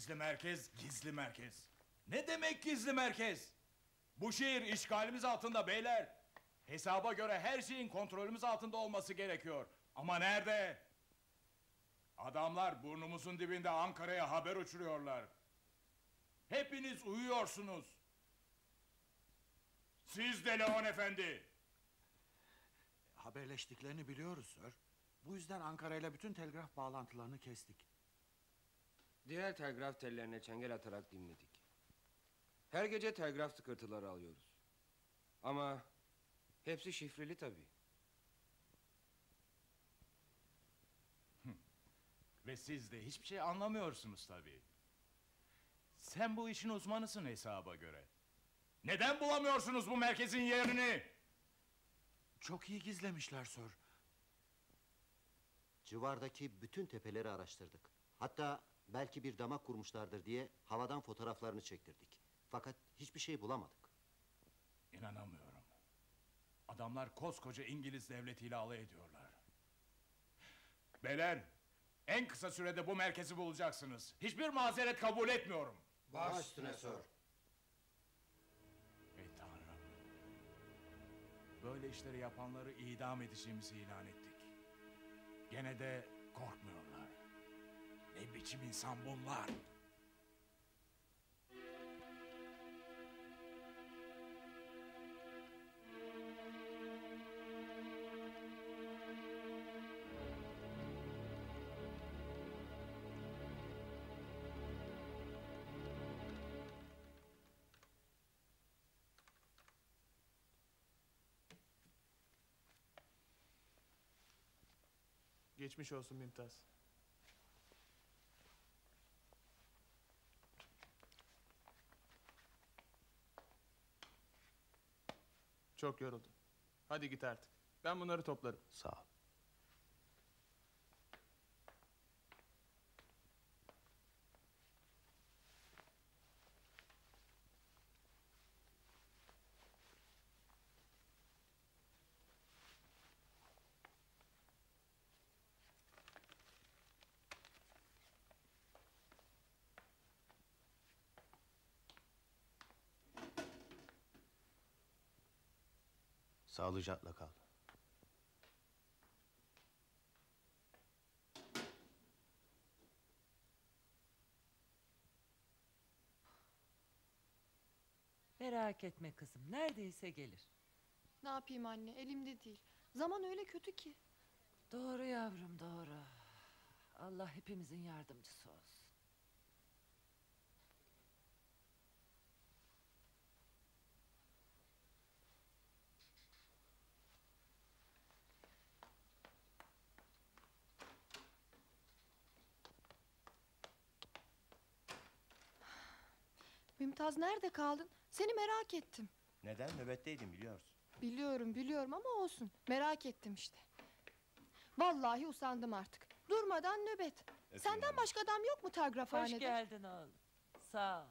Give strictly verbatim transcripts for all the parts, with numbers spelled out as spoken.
Gizli merkez, gizli merkez. Ne demek gizli merkez? Bu şehir işgalimiz altında beyler. Hesaba göre her şeyin kontrolümüz altında olması gerekiyor. Ama nerede? Adamlar burnumuzun dibinde Ankara'ya haber uçuruyorlar. Hepiniz uyuyorsunuz. Siz de Leon Efendi. Haberleştiklerini biliyoruz sir. Bu yüzden Ankara ile bütün telgraf bağlantılarını kestik. Diğer telgraf tellerine çengel atarak dinledik. Her gece telgraf tıkırtıları alıyoruz. Ama hepsi şifreli tabii. Ve siz de hiçbir şey anlamıyorsunuz tabii. Sen bu işin uzmanısın hesaba göre. Neden bulamıyorsunuz bu merkezin yerini? Çok iyi gizlemişler sir. Civardaki bütün tepeleri araştırdık. Hatta belki bir damak kurmuşlardır diye havadan fotoğraflarını çektirdik. Fakat hiçbir şey bulamadık. İnanamıyorum. Adamlar koskoca İngiliz devletiyle alay ediyorlar. Beyler, en kısa sürede bu merkezi bulacaksınız. Hiçbir mazeret kabul etmiyorum. Baş üstüne sir. Ey Tanrım. Böyle işleri yapanları idam edeceğimizi ilan ettik. Gene de korkmuyorlar. Ne biçim insan bunlar? Geçmiş olsun Mümtaz. Çok yoruldum. Hadi git artık. Ben bunları toplarım. Sağ ol. Sağlıcakla kal. Merak etme kızım, neredeyse gelir. Ne yapayım anne, elimde değil. Zaman öyle kötü ki. Doğru yavrum, doğru. Allah hepimizin yardımcısı olsun. Mümtaz, nerede kaldın? Seni merak ettim. Neden? Nöbetteydim biliyorsun. Biliyorum biliyorum ama olsun. Merak ettim işte. Vallahi usandım artık. Durmadan nöbet. Öpeyim Senden anne. başka adam yok mu telgrafhanede? Hoş geldin oğlum. Sağ ol.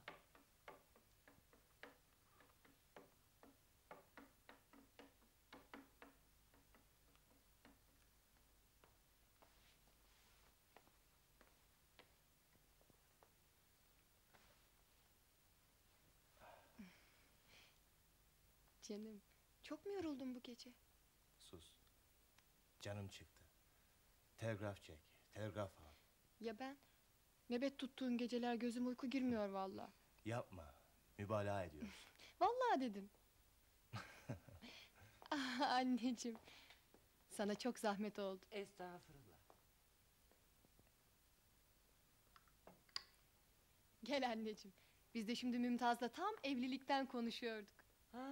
Canım, çok mu yoruldun bu gece? Sus. Canım çıktı. Telgraf çek. Telgraf al. Ya ben? Nöbet tuttuğun geceler gözüm uyku girmiyor vallahi. Yapma. Mübalağa ediyorsun. Vallahi dedim. Ah, anneciğim. Sana çok zahmet oldu. Estağfurullah. Gel anneciğim. Biz de şimdi Mümtaz'la tam evlilikten konuşuyorduk. Ha.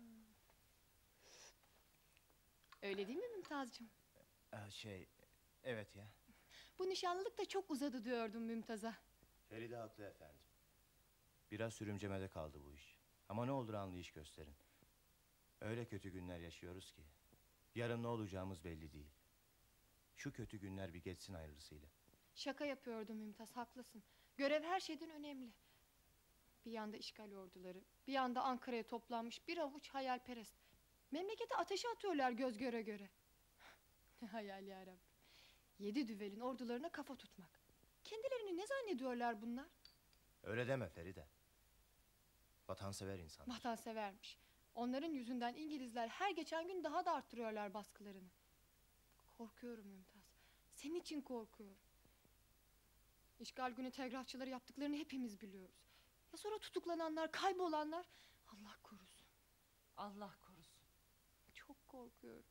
Öyle değil mi Mümtaz'cığım? Aa, şey... Evet ya. Bu nişanlılık da çok uzadı diyordum Mümtaz'a. Feride haklı efendim. Biraz sürümcemede kaldı bu iş. Ama ne olur anlayış gösterin. Öyle kötü günler yaşıyoruz ki. Yarın ne olacağımız belli değil. Şu kötü günler bir geçsin hayırlısıyla. Şaka yapıyordum Mümtaz, haklısın. Görev her şeyden önemli. Bir yanda işgal orduları, bir yanda Ankara'ya toplanmış bir avuç hayalperest. Memlekete ateşe atıyorlar göz göre göre. Ne hayal yarabbim. Yedi düvelin ordularına kafa tutmak. Kendilerini ne zannediyorlar bunlar? Öyle deme Feride. Vatansever insanlar. Vatansevermiş. Onların yüzünden İngilizler her geçen gün daha da arttırıyorlar baskılarını. Korkuyorum Mümtaz. Senin için korkuyorum. İşgal günü telgrafçıları yaptıklarını hepimiz biliyoruz. Ya sonra tutuklananlar, kaybolanlar? Allah korusun. Allah korusun. Çok korkuyorum.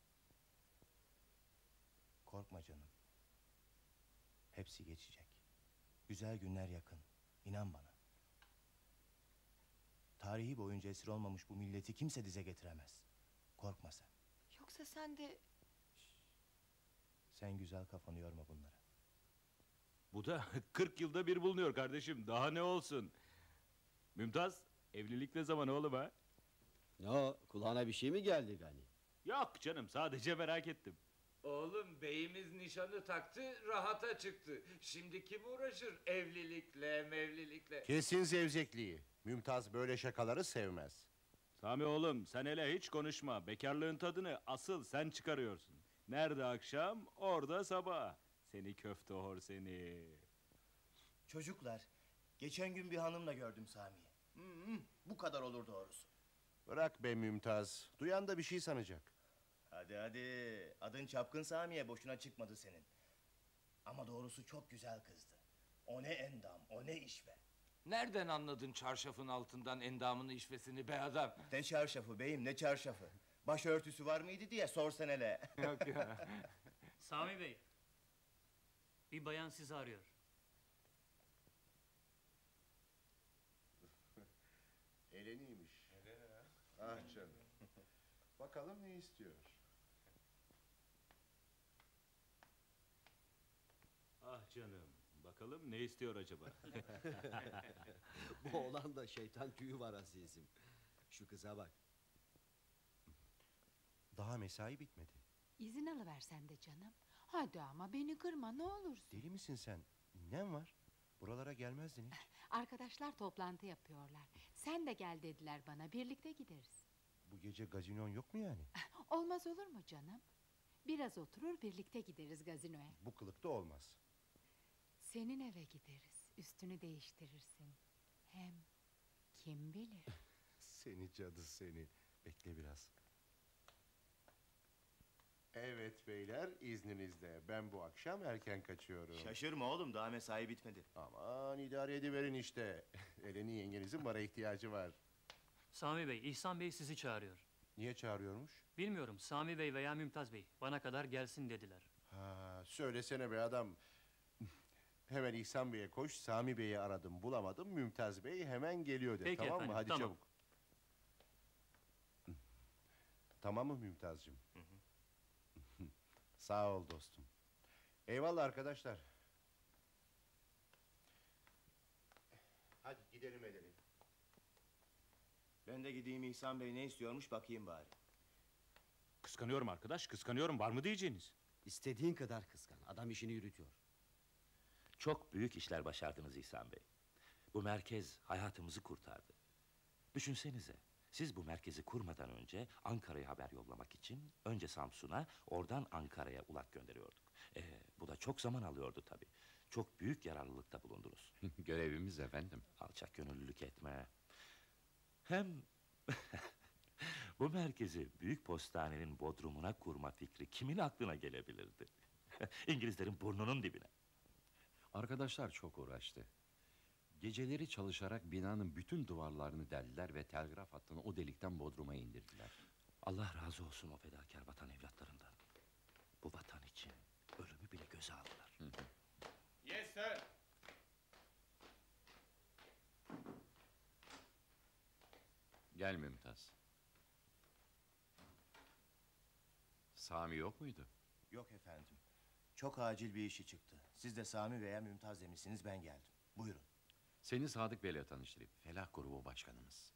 Korkma canım. Hepsi geçecek. Güzel günler yakın. İnan bana. Tarihi boyunca esir olmamış bu milleti kimse dize getiremez. Korkma sen. Yoksa sen de... Sen güzel kafanı yorma bunlara. Bu da kırk yılda bir bulunuyor kardeşim. Daha ne olsun? Mümtaz, evlilik ne zaman oğlum ha? Ne o, kulağına bir şey mi geldi Gani? Yok canım, sadece merak ettim. Oğlum beyimiz nişanı taktı, rahata çıktı. Şimdi kim uğraşır evlilikle, mevlilikle? Kesin zevzekliği. Mümtaz böyle şakaları sevmez. Sami oğlum, sen hele hiç konuşma. Bekarlığın tadını asıl sen çıkarıyorsun. Nerede akşam, orada sabah. Seni köfte hor seni. Çocuklar, geçen gün bir hanımla gördüm Sami'yi. Hmm, bu kadar olur doğrusu. Bırak be Mümtaz. Duyan da bir şey sanacak. Hadi hadi, adın Çapkın Sami'ye boşuna çıkmadı senin. Ama doğrusu çok güzel kızdı. O ne endam, o ne işve. Nereden anladın çarşafın altından endamını işvesini be adam? Ne çarşafı beyim, ne çarşafı. Başörtüsü var mıydı diye sorsan hele. Yok ya. Sami Bey, bir bayan sizi arıyor. Eleniymiş. Ah canım. Bakalım ne istiyor? Ah canım, bakalım ne istiyor acaba? Bu oğlan da şeytan tüyü var azizim. Şu kıza bak. Daha mesai bitmedi. İzin alıversen de canım. Hadi ama beni kırma ne olursun. Deli misin sen? Ne var? Buralara gelmezdin hiç. Arkadaşlar toplantı yapıyorlar. Sen de gel dediler bana, birlikte gideriz. Bu gece gazinon yok mu yani? Olmaz olur mu canım? Biraz oturur birlikte gideriz gazinoya. Bu kılıkta olmaz. Senin eve gideriz, üstünü değiştirirsin. Hem kim bilir? Seni cadı seni. Bekle biraz. Evet beyler, izninizle. Ben bu akşam erken kaçıyorum. Şaşırma oğlum, daha mesai bitmedi. Aman idare ediverin işte. Eleni yengenizin bana ihtiyacı var. Sami Bey, İhsan Bey sizi çağırıyor. Niye çağırıyormuş? Bilmiyorum, Sami Bey veya Mümtaz Bey bana kadar gelsin dediler. Ha, söylesene be adam. Hemen İhsan Bey'e koş, Sami Bey'i aradım, bulamadım. Mümtaz Bey hemen geliyor de, Peki tamam efendim, mı? Hadi tamam. çabuk. Tamam mı Mümtazcığım? Sağ ol dostum. Eyvallah arkadaşlar. Hadi gidelim edelim. Ben de gideyim, İhsan Bey ne istiyormuş bakayım bari. Kıskanıyorum arkadaş, kıskanıyorum. Var mı diyeceğiniz? İstediğin kadar kıskan. Adam işini yürütüyor. Çok büyük işler başardınız İhsan Bey. Bu merkez hayatımızı kurtardı. Düşünsenize, siz bu merkezi kurmadan önce Ankara'ya haber yollamak için önce Samsun'a, oradan Ankara'ya ulak gönderiyorduk. Ee, bu da çok zaman alıyordu tabii. Çok büyük yararlılıkta bulundunuz. Görevimiz efendim. Alçak gönüllülük etme. Hem bu merkezi büyük postanenin bodrumuna kurma fikri kimin aklına gelebilirdi? İngilizlerin burnunun dibine. Arkadaşlar çok uğraştı. Geceleri çalışarak binanın bütün duvarlarını deldiler ve telgraf hattını o delikten bodruma indirdiler. Allah razı olsun o fedakar vatan evlatlarından. Bu vatan için ölümü bile göze aldılar. Yes sir. Gel Mümtaz. Sami yok muydu? Yok efendim. Çok acil bir işi çıktı. Siz de Sami veya Mümtaz demişsiniz, ben geldim. Buyurun. Seni Sadık Bey'le tanıştırayım. Felah Grubu Başkanımız.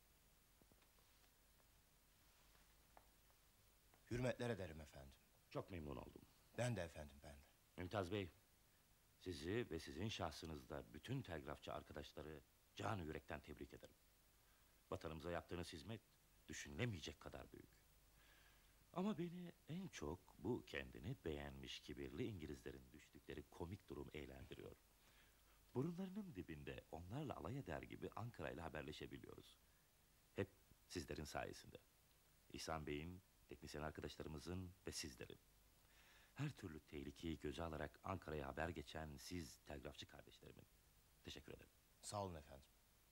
Hürmetler ederim efendim. Çok memnun oldum. Ben de efendim, ben de. Mümtaz Bey, sizi ve sizin şahsınızda bütün telgrafçı arkadaşları canı yürekten tebrik ederim. Vatanımıza yaptığınız hizmet düşünülemeyecek kadar büyük. Ama beni en çok bu kendini beğenmiş kibirli İngilizlerin düştükleri komik durum eğlendiriyor. burunlarının dibinde onlarla alay eder gibi Ankara ile haberleşebiliyoruz. Hep sizlerin sayesinde. İhsan Bey'in, teknisyen arkadaşlarımızın ve sizlerin. Her türlü tehlikeyi göze alarak Ankara'ya haber geçen siz telgrafçı kardeşlerimin. Teşekkür ederim. Sağ olun efendim.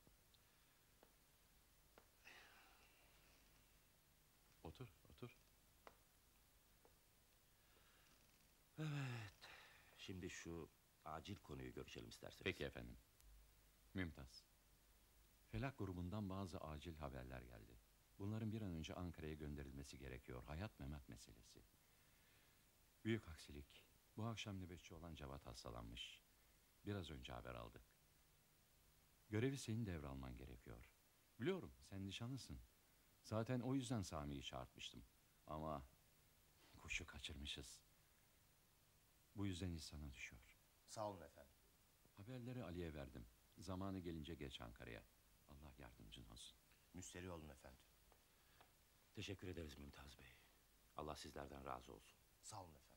Otur, otur. Evet. Şimdi şu acil konuyu görüşelim isterseniz. Peki efendim. Mümtaz. Felak grubundan bazı acil haberler geldi. Bunların bir an önce Ankara'ya gönderilmesi gerekiyor. Hayat memat meselesi. Büyük aksilik. Bu akşam nöbetçi olan Cevat hastalanmış. Biraz önce haber aldık. Görevi senin devralman gerekiyor. Biliyorum, sen nişanlısın. Zaten o yüzden Sami'yi çağırtmıştım. Ama kuşu kaçırmışız. Bu yüzden iş sana düşüyor. Sağ olun efendim. Haberleri Ali'ye verdim. Zamanı gelince geç Ankara'ya. Allah yardımcın olsun. Müşteri olun efendim. Teşekkür ederiz Mümtaz Bey. Allah sizlerden razı olsun. Sağ olun efendim.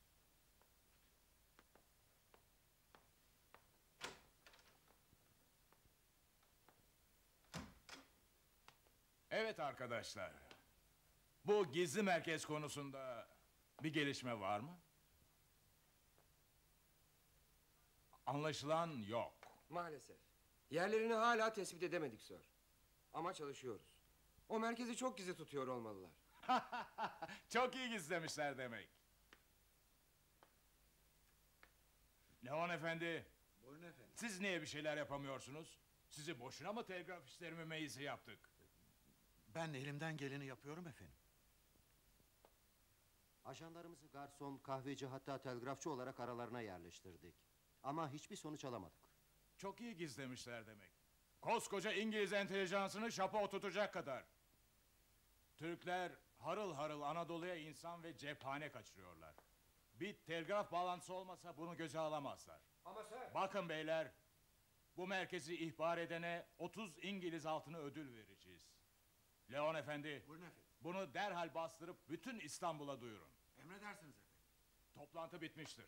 Evet arkadaşlar. Bu gizli merkez konusunda bir gelişme var mı? Anlaşılan yok. Maalesef. Yerlerini hala tespit edemedik sir. Ama çalışıyoruz. O merkezi çok gizli tutuyor olmalılar. Çok iyi gizlemişler demek. Leon efendi. Buyurun efendim. Siz niye bir şeyler yapamıyorsunuz? Sizi boşuna mı telgraf işlerimi meyisi yaptık? Ben elimden geleni yapıyorum efendim. Ajanlarımızı garson, kahveci hatta telgrafçı olarak aralarına yerleştirdik. Ama hiçbir sonuç alamadık. Çok iyi gizlemişler demek. Koskoca İngiliz entelijansını şapa oturtacak kadar. Türkler harıl harıl Anadolu'ya insan ve cephane kaçırıyorlar. Bir telgraf bağlantısı olmasa bunu göze alamazlar. Ama sir... Bakın beyler, bu merkezi ihbar edene otuz İngiliz altını ödül vereceğiz. Leon efendi, Buyurun efendim. bunu derhal bastırıp bütün İstanbul'a duyurun. Emredersiniz efendim. Toplantı bitmiştir.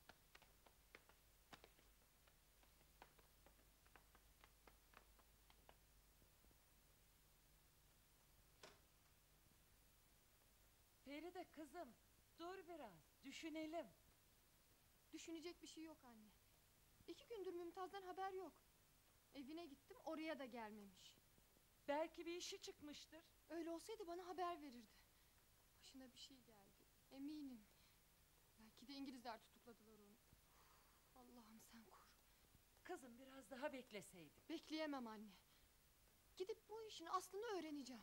Feride kızım, dur biraz, düşünelim. Düşünecek bir şey yok anne. İki gündür Mümtaz'dan haber yok. Evine gittim, oraya da gelmemiş. Belki bir işi çıkmıştır. Öyle olsaydı bana haber verirdi. Başına bir şey geldi, eminim. Belki de İngilizler tutukladılar onu. Allah'ım sen koru. Kızım biraz daha bekleseydik. Bekleyemem anne. Gidip bu işin aslını öğreneceğim.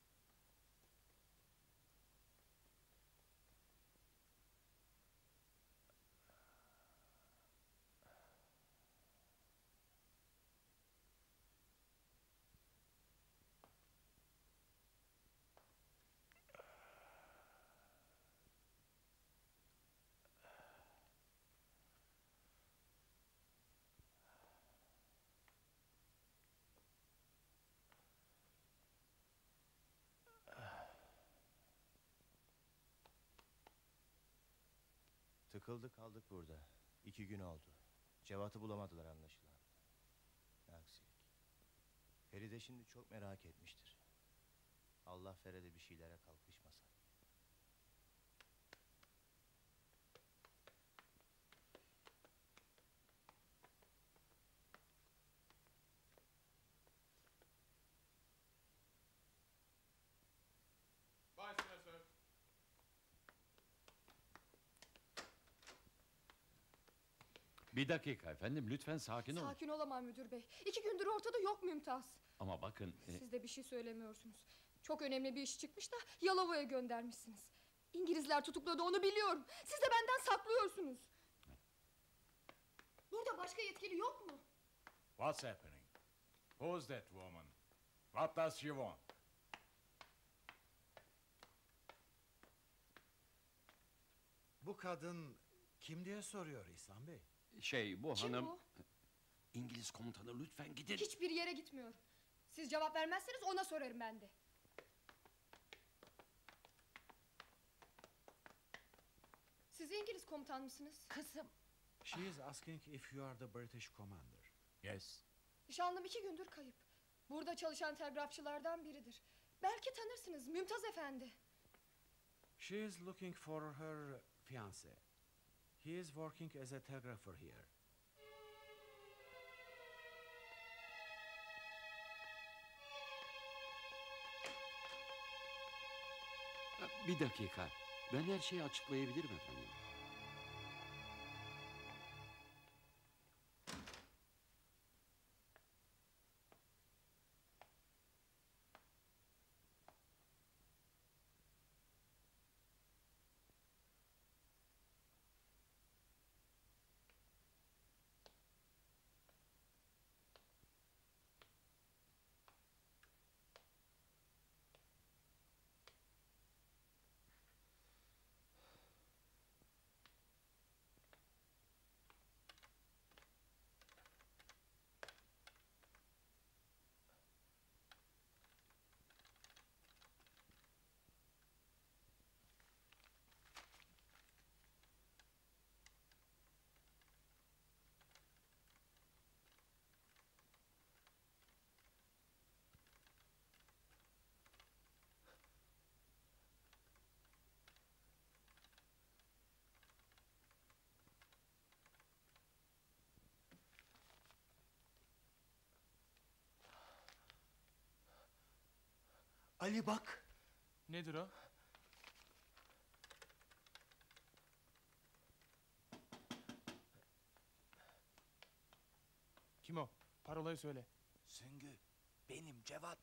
Tıkıldık kaldık burada. İki gün oldu. Cevat'ı bulamadılar anlaşılan. Ne aksilik. Feride şimdi çok merak etmiştir. Allah Feride bir şeylere kalkışmasa. Başla sir. Bir dakika efendim, lütfen sakin olun. Sakin olamam müdür bey. İki gündür ortada yok Mümtaz. Ama bakın... e, Siz de bir şey söylemiyorsunuz. Çok önemli bir iş çıkmış da Yalova'ya göndermişsiniz. İngilizler tutukladı, onu biliyorum. Siz de benden saklıyorsunuz. Burada başka yetkili yok mu? What's happening? Who's that woman? What does she want? Bu kadın kim diye soruyor İhsan Bey. Şey, bu Kim hanım... bu? İngiliz komutanı, lütfen gidin. Hiçbir yere gitmiyorum. Siz cevap vermezseniz ona sorarım ben de. Siz İngiliz komutan mısınız? Kızım, She is asking if you are the British commander. Yes. Nişanlım iki gündür kayıp. Burada çalışan telgrafçılardan biridir. Belki tanırsınız, Mümtaz Efendi. She is looking for her fiancé. He is working as a telegrapher here. Bir dakika. Ben her şeyi açıklayabilirim efendim. Ali bak. Nedir o? Kim o? Parolayı söyle. Süngü, benim Cevat.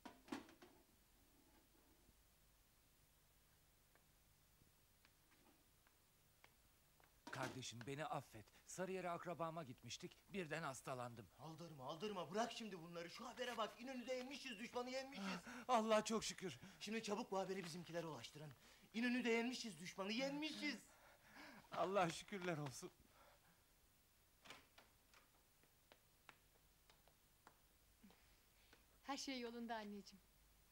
Kardeşim beni affet. Sarıyer'e akrabama gitmiştik. Birden hastalandım. Aldırma aldırma bırak şimdi bunları. Şu habere bak, İnönü'de yenmişiz, düşmanı yenmişiz. Allah'a çok şükür. Şimdi çabuk bu haberi bizimkilere ulaştırın. İnönü'de yenmişiz, düşmanı yenmişiz. Allah'a şükürler olsun. Her şey yolunda anneciğim.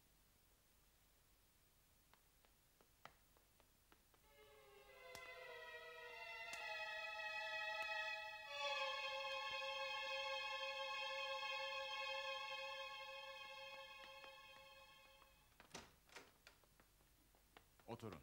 Oturun.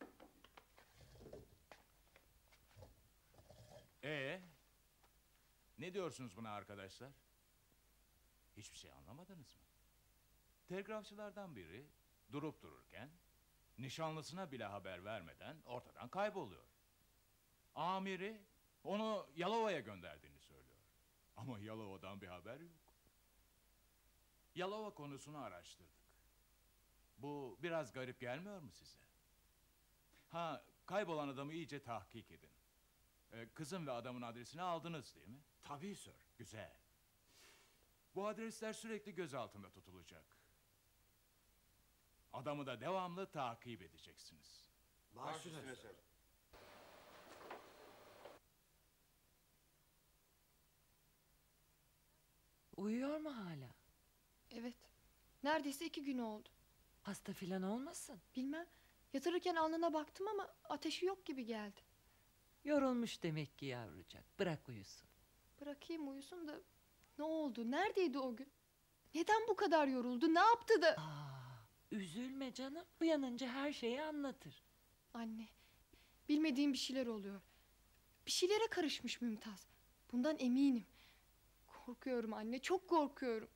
Ee, ne diyorsunuz buna arkadaşlar? Hiçbir şey anlamadınız mı? Telgrafçılardan biri durup dururken nişanlısına bile haber vermeden ortadan kayboluyor. Amiri onu Yalova'ya gönderdiğini söylüyor. Ama Yalova'dan bir haber yok. Yalova konusunu araştırdık. Bu biraz garip gelmiyor mu size? Ha, kaybolan adamı iyice tahkik edin. Ee, kızın ve adamın adresini aldınız değil mi? Tabii sir. Güzel. Bu adresler sürekli göz altında tutulacak. Adamı da devamlı takip edeceksiniz. Baş üstüne sir. Uyuyor mu hala? Evet. Neredeyse iki gün oldu. Hasta filan olmasın? Bilmem. Yatırırken alnına baktım ama ateşi yok gibi geldi. Yorulmuş demek ki yavrucak. Bırak uyusun. Bırakayım uyusun da ne oldu? Neredeydi o gün? Neden bu kadar yoruldu? Ne yaptı da? Aa, üzülme canım. Uyanınca her şeyi anlatır. Anne, bilmediğim bir şeyler oluyor. Bir şeylere karışmış Mümtaz. Bundan eminim. Korkuyorum anne, çok korkuyorum.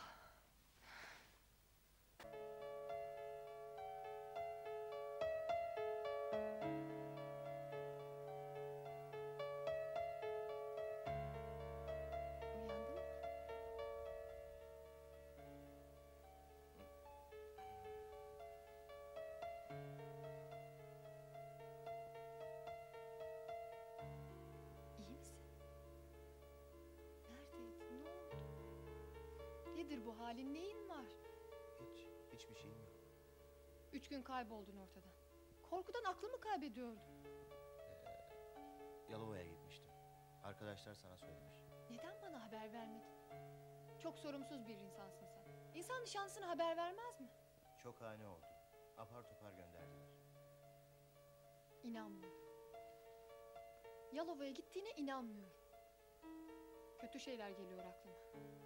İyi misin? Neredeydin? Ne oldu? Nedir bu halin? Neyin var? Hiç, hiçbir şeyim yok. Üç gün kayboldun ortadan. Korkudan aklımı kaybediyordum. Ee, Yalova'ya gitmiştim. Arkadaşlar sana söylemiş. Neden bana haber vermedin? Çok sorumsuz bir insansın sen. İnsan nişanlısına haber vermez mi? Çok ani oldu. Apar topar gönderdiler. İnanmıyorum. Yalova'ya gittiğine inanmıyorum. Kötü şeyler geliyor aklıma.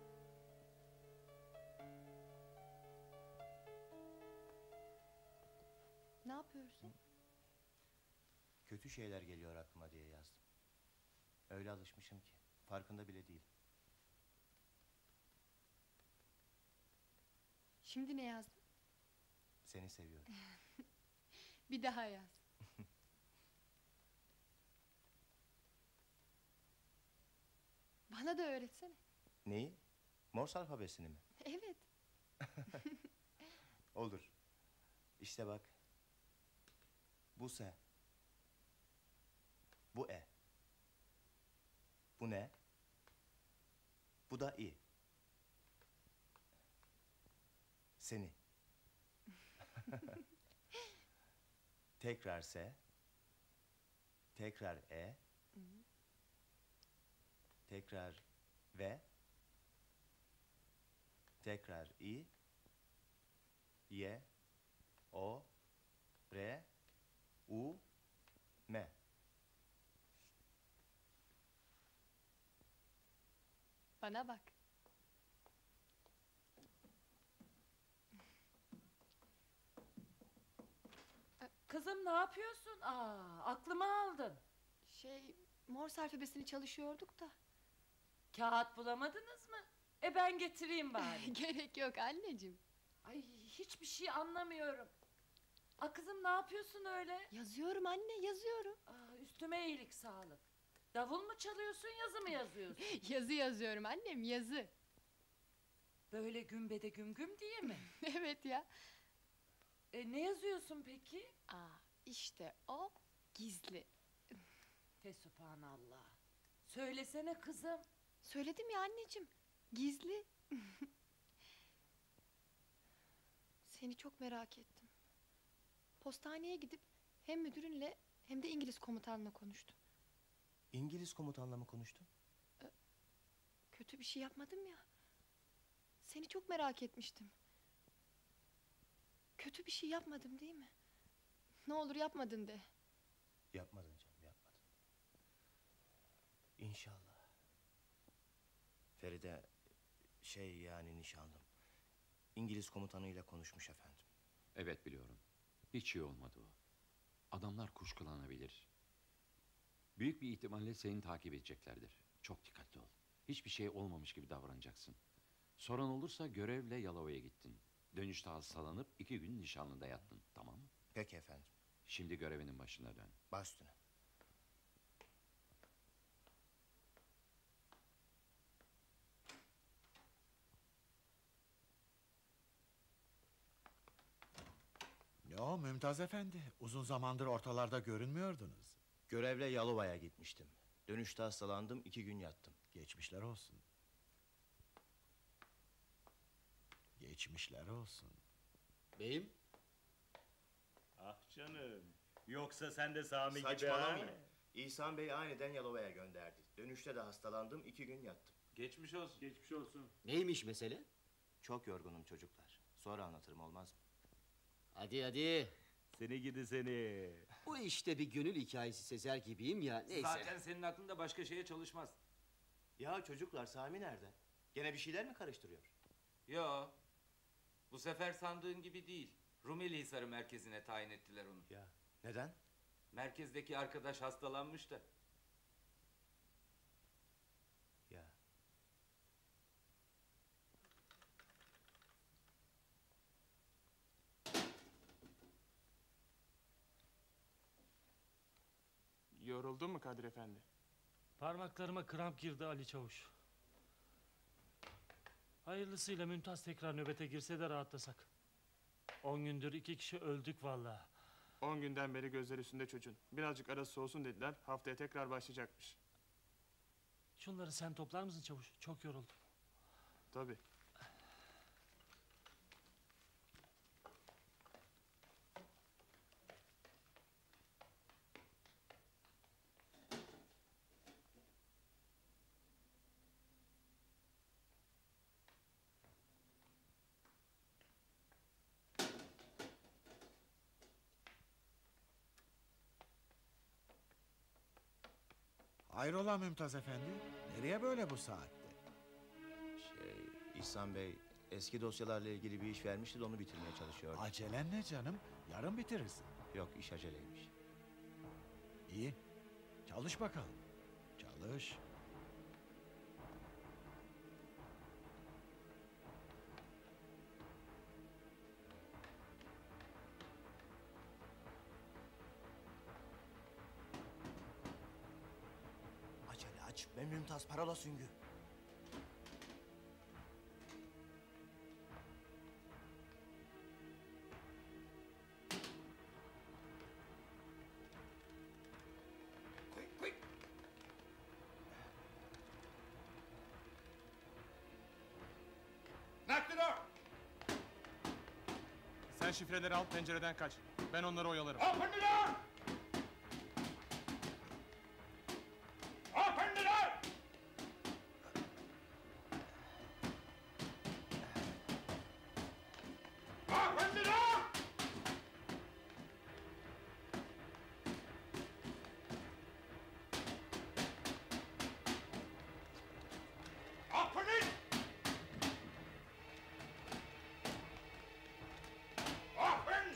Ne yapıyorsun? Kötü şeyler geliyor aklıma diye yazdım. Öyle alışmışım ki farkında bile değilim. Şimdi ne yazdın? Seni seviyorum. Bir daha yaz. Bana da öğretsene. Neyi? Morse alfabesini mi? Evet. Olur. İşte bak. Bu se. Bu e. Bu ne? Bu da i. Seni. Tekrar se. Tekrar e. Tekrar ve. Tekrar i. Y. O. R. U. M. Bana bak. Kızım ne yapıyorsun? Aa, aklımı aldın. Şey, Morse alfabesini çalışıyorduk da. Kağıt bulamadınız mı? E ben getireyim bari. Gerek yok anneciğim. Ay hiçbir şey anlamıyorum. Aa, kızım ne yapıyorsun öyle? Yazıyorum anne, yazıyorum. Aa, üstüme iyilik sağlık. Davul mu çalıyorsun, yazı mı yazıyorsun? Yazı yazıyorum annem, yazı. Böyle gümbede güm güm diye mi? Evet ya. E, ne yazıyorsun peki? Aa, işte o gizli. Fesubhanallah. Söylesene kızım. Söyledim ya anneciğim. Gizli. Seni çok merak ettim. Postaneye gidip hem müdürünle hem de İngiliz komutanla konuştum. İngiliz komutanla mı konuştun? Kötü bir şey yapmadım ya. Seni çok merak etmiştim. Kötü bir şey yapmadım değil mi? Ne olur yapmadın de. Yapmadın canım, yapmadın. İnşallah. Feride, şey yani nişanlım. İngiliz komutanıyla konuşmuş efendim. Evet biliyorum. Hiç iyi olmadı o. Adamlar kuşkulanabilir. Büyük bir ihtimalle seni takip edeceklerdir. Çok dikkatli ol. Hiçbir şey olmamış gibi davranacaksın. Soran olursa görevle Yalova'ya gittin. Dönüşte hastalanıp iki gün nişanlıda yattın. Tamam mı? Peki efendim. Şimdi görevinin başına dön. Baş üstüne. Ne o Mümtaz Efendi? Uzun zamandır ortalarda görünmüyordunuz. Görevle Yalova'ya gitmiştim. Dönüşte hastalandım, iki gün yattım. Geçmişler olsun. Geçmişler olsun. Beyim? Ah canım. Yoksa sen de Sami gibi ha? Saçmalamayın. İhsan Bey aniden Yalova'ya gönderdi. Dönüşte de hastalandım, iki gün yattım. Geçmiş olsun. Geçmiş olsun. Neymiş mesele? Çok yorgunum çocuklar. Sonra anlatırım, olmaz mı? Hadi hadi. Seni gidi seni. Bu işte bir gönül hikayesi sezer gibiyim ya. Neyse. Zaten senin aklında başka şeye çalışmaz. Ya çocuklar, Sami nerede? Gene bir şeyler mi karıştırıyor? Yo. Bu sefer sandığın gibi değil. Rumeli Hisarı merkezine tayin ettiler onu. Ya neden? Merkezdeki arkadaş hastalanmış da. Ya. Yoruldun mu Kadir Efendi? Parmaklarıma kramp girdi Ali Çavuş. Hayırlısıyla Mümtaz tekrar nöbete girse de rahatlasak. On gündür iki kişi öldük vallahi. On günden beri gözler üstünde çocuğun. Birazcık arası soğusun dediler. Haftaya tekrar başlayacakmış. Şunları sen toplar mısın Çavuş? Çok yoruldum. Tabii. Hayrola Mümtaz Efendi? Nereye böyle bu saatte? Şey, İhsan Bey eski dosyalarla ilgili bir iş vermişti de onu bitirmeye çalışıyor. Acelen ne canım? Yarın bitirirsin. Yok, iş aceleymiş. İyi. Çalış bakalım. Çalış. Acele aç. Ben Mümtaz Parola Süngü. Sen şifreleri al, pencereden kaç. Ben onları oyalarım. Open the door! Open the door! Open the door! Open it! Open!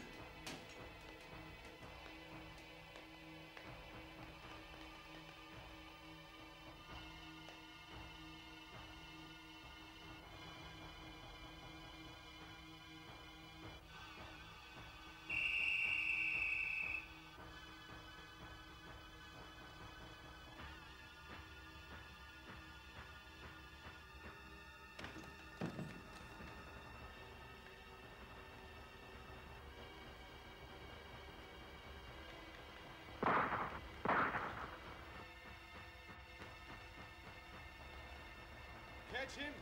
Catch him!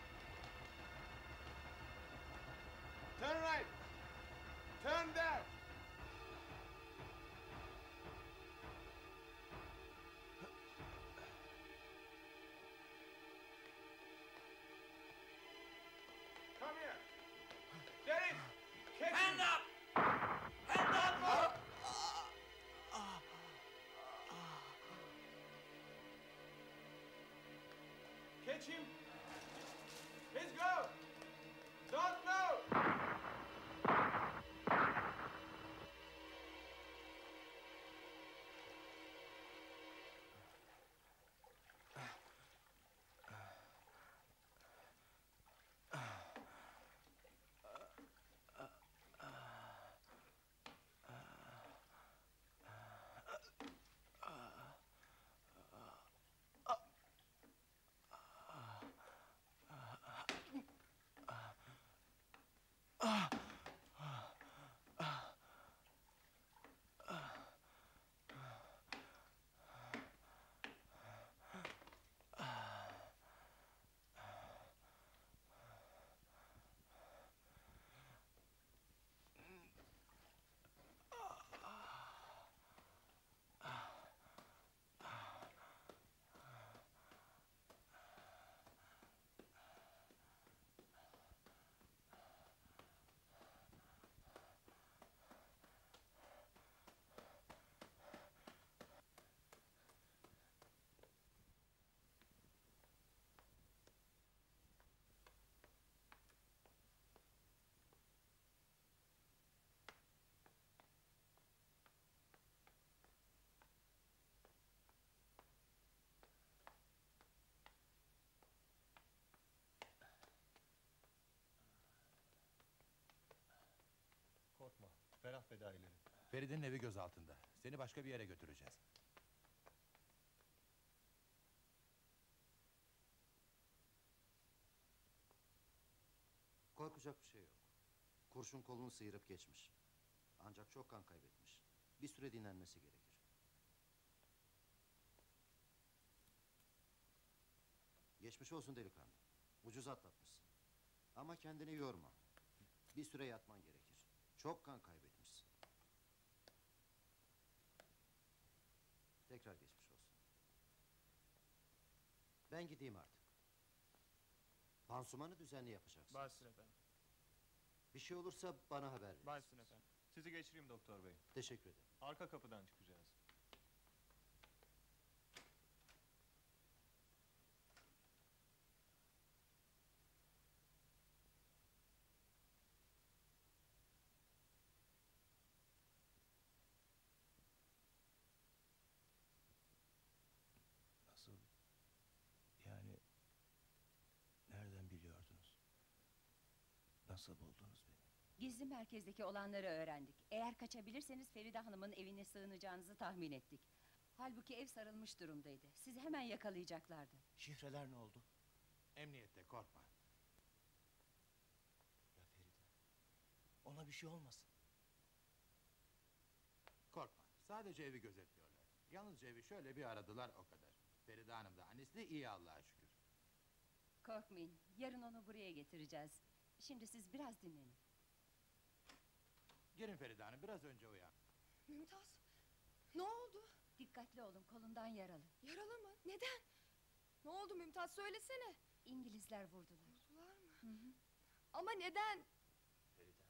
Turn right! Turn there! Come here! Get it! Catch Hand him. up! Hand up! Catch him! Let's go! Don't move! Korkma, ferah fedailerim. Ferid'in evi gözaltında. Seni başka bir yere götüreceğiz. Korkacak bir şey yok. Kurşun kolunu sıyırıp geçmiş. Ancak çok kan kaybetmiş. Bir süre dinlenmesi gerekir. Geçmiş olsun delikanlı. Ucuz atlatmışsın. Ama kendini yorma. Bir süre yatman gerekir. Çok kan kaybetmişsin. Tekrar geçmiş olsun. Ben gideyim artık. Pansumanı düzenli yapacaksın. Başsın efendim. Bir şey olursa bana haber verin. Başsın efendim. Sizi geçireyim doktor bey. Teşekkür ederim. Arka kapıdan çıkacağız. Nasıl buldunuz beni? Gizli merkezdeki olanları öğrendik. Eğer kaçabilirseniz Feride Hanım'ın evine sığınacağınızı tahmin ettik. Halbuki ev sarılmış durumdaydı. Sizi hemen yakalayacaklardı. Şifreler ne oldu? Emniyette, korkma. Ya Feride? Ona bir şey olmasın. Korkma. Sadece evi gözetliyorlar. Yalnızca evi şöyle bir aradılar, o kadar. Feride Hanım da annesi de iyi, Allah'a şükür. Korkmayın. Yarın onu buraya getireceğiz. Şimdi siz biraz dinlenin. Girin Feride Hanım, biraz önce uyan. Mümtaz, ne oldu? Dikkatli olun, kolundan yaralı. Yaralı mı? Neden? Ne oldu Mümtaz, söylesene. İngilizler vurdular. Vurdular mı? Hı hı. Ama neden? Feride.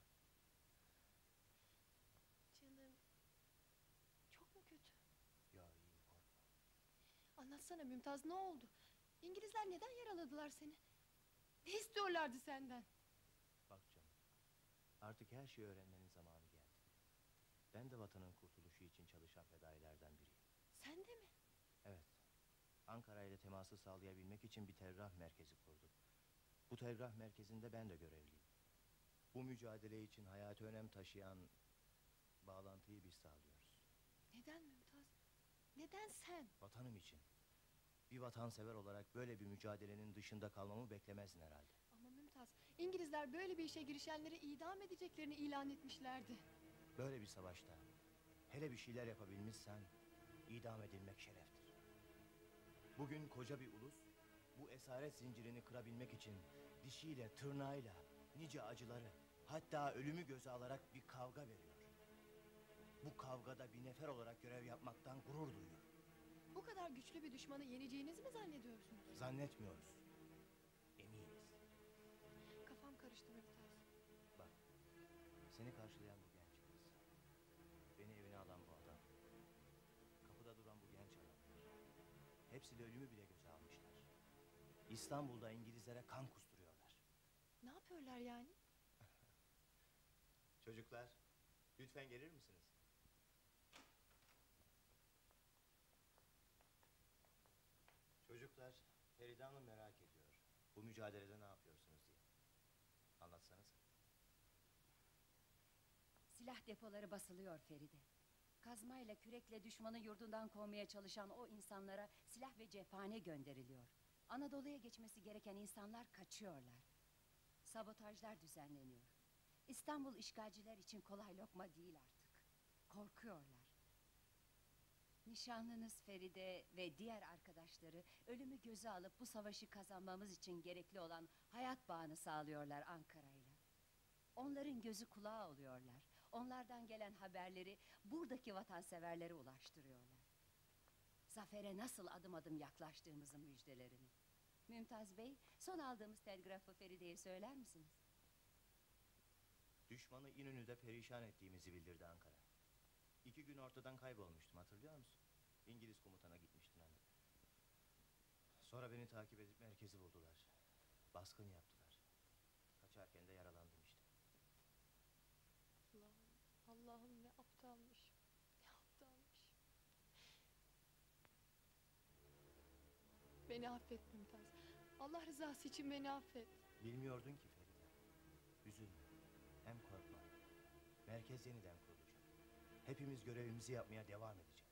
Canım, çok mu kötü? Ya iyiyim, korkma. Anlatsana Mümtaz, ne oldu? İngilizler neden yaraladılar seni? Ne istiyorlardı senden? Bak canım. Artık her şeyi öğrenmenin zamanı geldi. Ben de vatanın kurtuluşu için çalışan fedailerden biriyim. Sen de mi? Evet. Ankara ile teması sağlayabilmek için bir telgraf merkezi kurduk. Bu telgraf merkezinde ben de görevliyim. Bu mücadele için hayati önem taşıyan bağlantıyı biz sağlıyoruz. Neden Mümtaz? Neden sen? Vatanım için. Bir vatansever olarak böyle bir mücadelenin dışında kalmamı beklemezdin herhalde. Ama Mümtaz, İngilizler böyle bir işe girişenleri idam edeceklerini ilan etmişlerdi. Böyle bir savaşta hele bir şeyler yapabilmişsen idam edilmek şereftir. Bugün koca bir ulus bu esaret zincirini kırabilmek için dişiyle, tırnağıyla nice acıları, hatta ölümü göze alarak bir kavga veriyor. Bu kavgada bir nefer olarak görev yapmaktan gurur duyuyor. Bu kadar güçlü bir düşmanı yeneceğinizi mi zannediyorsunuz? Zannetmiyoruz. Eminiz. Kafam karıştı Mümtaz. Bak, seni karşılayan bu genç kız, beni evine alan bu adam, kapıda duran bu genç adam, hepsi de ölümü bile göze almışlar. İstanbul'da İngilizlere kan kusturuyorlar. Ne yapıyorlar yani? Çocuklar, lütfen gelir misiniz? Çocuklar, Feride Hanım merak ediyor. Bu mücadelede ne yapıyorsunuz diye. Anlatsanız. Silah depoları basılıyor Feride. Kazmayla, kürekle düşmanı yurdundan kovmaya çalışan o insanlara silah ve cephane gönderiliyor. Anadolu'ya geçmesi gereken insanlar kaçıyorlar. Sabotajlar düzenleniyor. İstanbul işgalciler için kolay lokma değil artık. Korkuyorlar. Nişanlınız Feride ve diğer arkadaşları ölümü göze alıp bu savaşı kazanmamız için gerekli olan hayat bağını sağlıyorlar Ankara'yla. Onların gözü kulağı oluyorlar. Onlardan gelen haberleri buradaki vatanseverlere ulaştırıyorlar. Zafere nasıl adım adım yaklaştığımızın müjdelerini. Mümtaz Bey, son aldığımız telgrafı Feride'ye söyler misiniz? Düşmanı İnönü'de perişan ettiğimizi bildirdi Ankara. İki gün ortadan kaybolmuştum, hatırlıyor musun? İngiliz komutana gitmiştin hani. Sonra beni takip edip merkezi buldular. Baskın yaptılar. Kaçarken de yaralandım işte. Allah'ım, Allah'ım ne aptalmış. Ne aptalmış. Beni affet Mümtaz. Allah rızası için beni affet. Bilmiyordun ki Feride. Üzülme. Hem korkma. Merkez yeniden kurulacak. Hepimiz görevimizi yapmaya devam edeceğiz.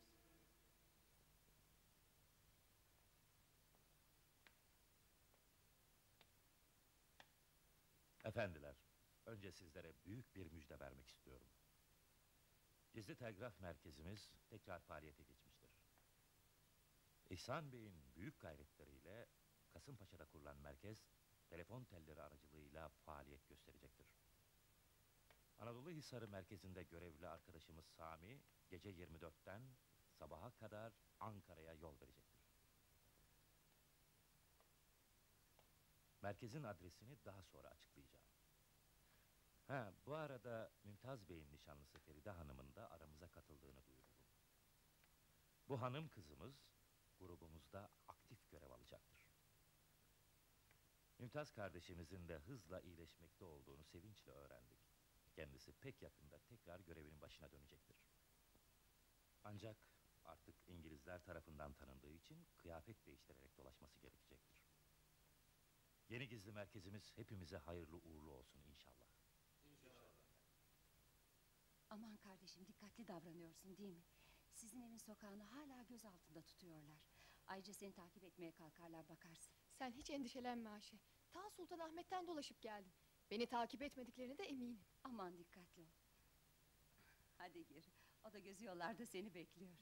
Efendiler, önce sizlere büyük bir müjde vermek istiyorum. Gizli telgraf merkezimiz tekrar faaliyete geçmiştir. İhsan Bey'in büyük gayretleriyle Kasımpaşa'da kurulan merkez, telefon telleri aracılığıyla faaliyet gösterecektir. Anadolu Hisarı merkezinde görevli arkadaşımız Sami, gece yirmi dörtten sabaha kadar Ankara'ya yol verecektir. Merkezin adresini daha sonra açıklayacağım. Ha, bu arada Mümtaz Bey'in nişanlısı Feride Hanım'ın da aramıza katıldığını duyururum. Bu hanım kızımız grubumuzda aktif görev alacaktır. Mümtaz kardeşimizin de hızla iyileşmekte olduğunu sevinçle öğrendik. Kendisi pek yakında tekrar görevinin başına dönecektir. Ancak artık İngilizler tarafından tanındığı için kıyafet değiştirerek dolaşması gerekecektir. Yeni gizli merkezimiz hepimize hayırlı uğurlu olsun inşallah. Aman kardeşim, dikkatli davranıyorsun değil mi? Sizin evin sokağını hala göz altında tutuyorlar. Ayrıca seni takip etmeye kalkarlar, bakarsın. Sen hiç endişelenme Ayşe. Ta Sultanahmet'ten dolaşıp geldim. Beni takip etmediklerine de eminim. Aman dikkatli ol. Hadi gir. O da gözü yollarda seni bekliyor.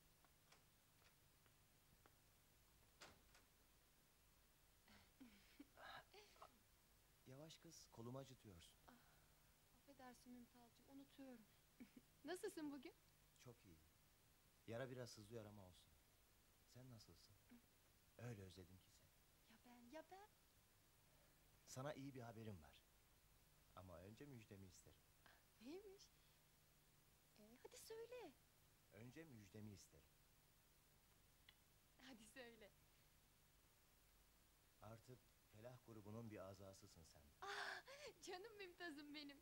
Yavaş kız, kolumu acıtıyorsun. Affedersin Mümtazcığım, unutuyorum. Nasılsın bugün? Çok iyi. Yara biraz sızlıyor ama olsun. Sen nasılsın? Öyle özledim ki seni. Ya ben, ya ben? Sana iyi bir haberim var. Ama önce müjdemi isterim. Neymiş? Ee, hadi söyle. Önce müjdemi isterim. Hadi söyle. Artık Felah grubunun bir azasısın sen. Ah, canım Mümtaz'ım benim.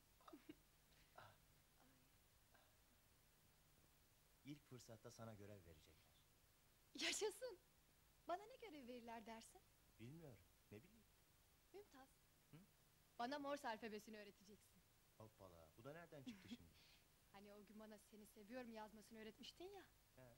İlk fırsatta sana görev verecekler. Yaşasın. Bana ne görev verirler dersin? Bilmiyorum, ne bileyim. Mümtaz. Hı? Bana Morse alfabesini öğreteceksin. Hoppala, bu da nereden çıktı şimdi? Hani o gün bana seni seviyorum yazmasını öğretmiştin ya. He.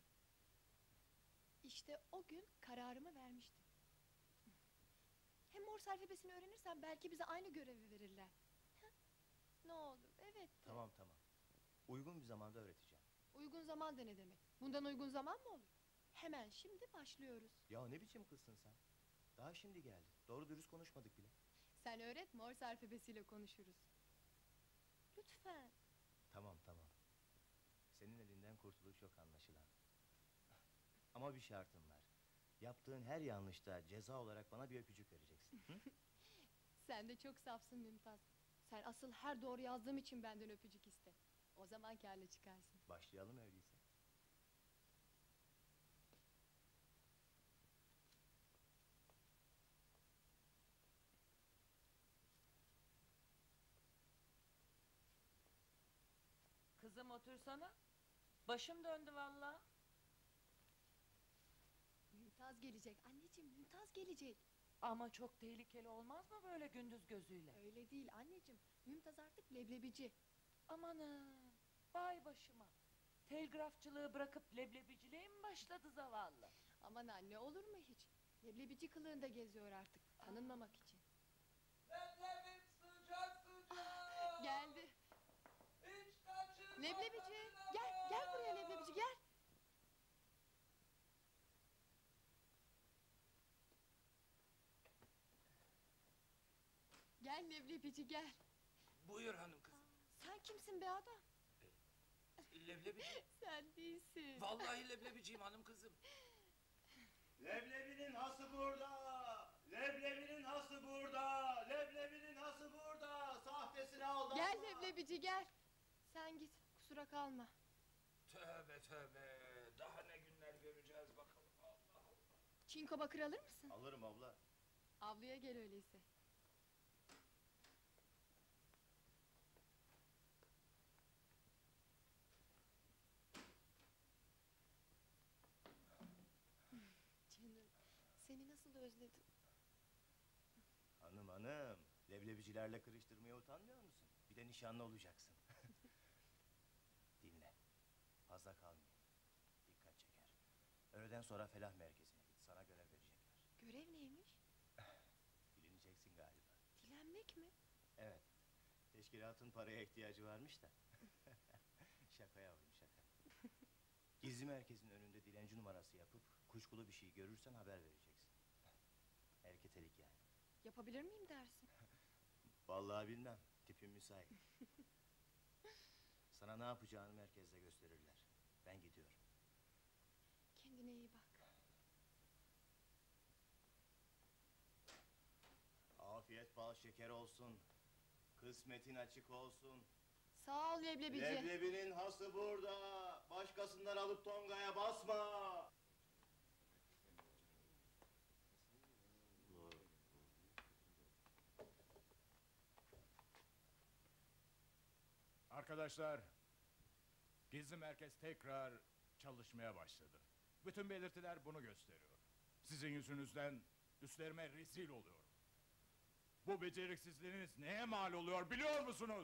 İşte o gün kararımı vermiştim. Hem Morse alfabesini öğrenirsen belki bize aynı görevi verirler. Heh. Ne olur, evet de. Tamam tamam. Uygun bir zamanda öğreteceğim. Uygun zaman da ne demek? Bundan uygun zaman mı olur? Hemen şimdi başlıyoruz. Ya ne biçim kızsın sen? Daha şimdi geldi. Doğru dürüst konuşmadık bile. Sen öğret, Morse alfabesiyle konuşuruz. Lütfen. Tamam tamam. Senin elinden kurtuluş yok anlaşılan. Ama bir şartım var. Yaptığın her yanlışta ceza olarak bana bir öpücük vereceksin. Hı? Sen de çok safsın Mümtaz. Sen asıl her doğru yazdığım için benden öpücük iste. O zaman kârla çıkarsın. Başlayalım öyleyse. Kızım otursana. Başım döndü vallahi. Mümtaz gelecek anneciğim, Mümtaz gelecek. Ama çok tehlikeli olmaz mı böyle gündüz gözüyle? Öyle değil anneciğim. Mümtaz artık leblebici. Amanın, vay başıma. Telgrafçılığı bırakıp leblebiciliğe mi başladı zavallı? Aman anne, olur mu hiç? Leblebici kılığında geziyor artık, tanınmamak için. Leblebim sıcak sıcak. Ah, geldi. Hiç kaçırma. Leblebici, gel, gel buraya leblebici, gel. Gel leblebici, gel. Buyur hanım kızım. Sen kimsin be adam? Leblebici. Sen değilsin. Vallahi leblebiciyim hanım kızım. Leblebinin hası burada. Leblebinin hası burada. Leblebinin hası burada. Sahtesini aldı. Gel leblebici, gel. Sen git, kusura kalma. Tövbe tövbe. Daha ne günler göreceğiz bakalım. Allah Allah. Çinko bakır alır mısın? Alırım abla. Avluya gel öyleyse. Canım, seni nasıl özledim. Hanım hanım, leblebicilerle kırıştırmaya utanmıyor musun? Bir de nişanlı olacaksın. Dinle, fazla kalmayayım. Dikkat çeker. Öğleden sonra Felah merkezine git, sana görev verecekler. Görev neymiş? Bilineceksin galiba. Dilenmek mi? Evet, teşkilatın paraya ihtiyacı varmış da. Şaka yavrum, şaka. Gizli merkezin önünde dilenci numarası yapıp... ...kuşkulu bir şey görürsen haber vereceksin. Erketelik yani. Yapabilir miyim dersin? Vallahi bilmem, tipim müsait. Sana ne yapacağını merkezde gösterirler. Ben gidiyorum. Kendine iyi bak. Afiyet bal şeker olsun. Kısmetin açık olsun. Sağ ol leblebici. Leblebinin hası burada. Başkasından alıp tongaya basma. Arkadaşlar, gizli merkez tekrar çalışmaya başladı. Bütün belirtiler bunu gösteriyor. Sizin yüzünüzden üstlerime rezil oluyorum. Bu beceriksizliğiniz neye mal oluyor biliyor musunuz?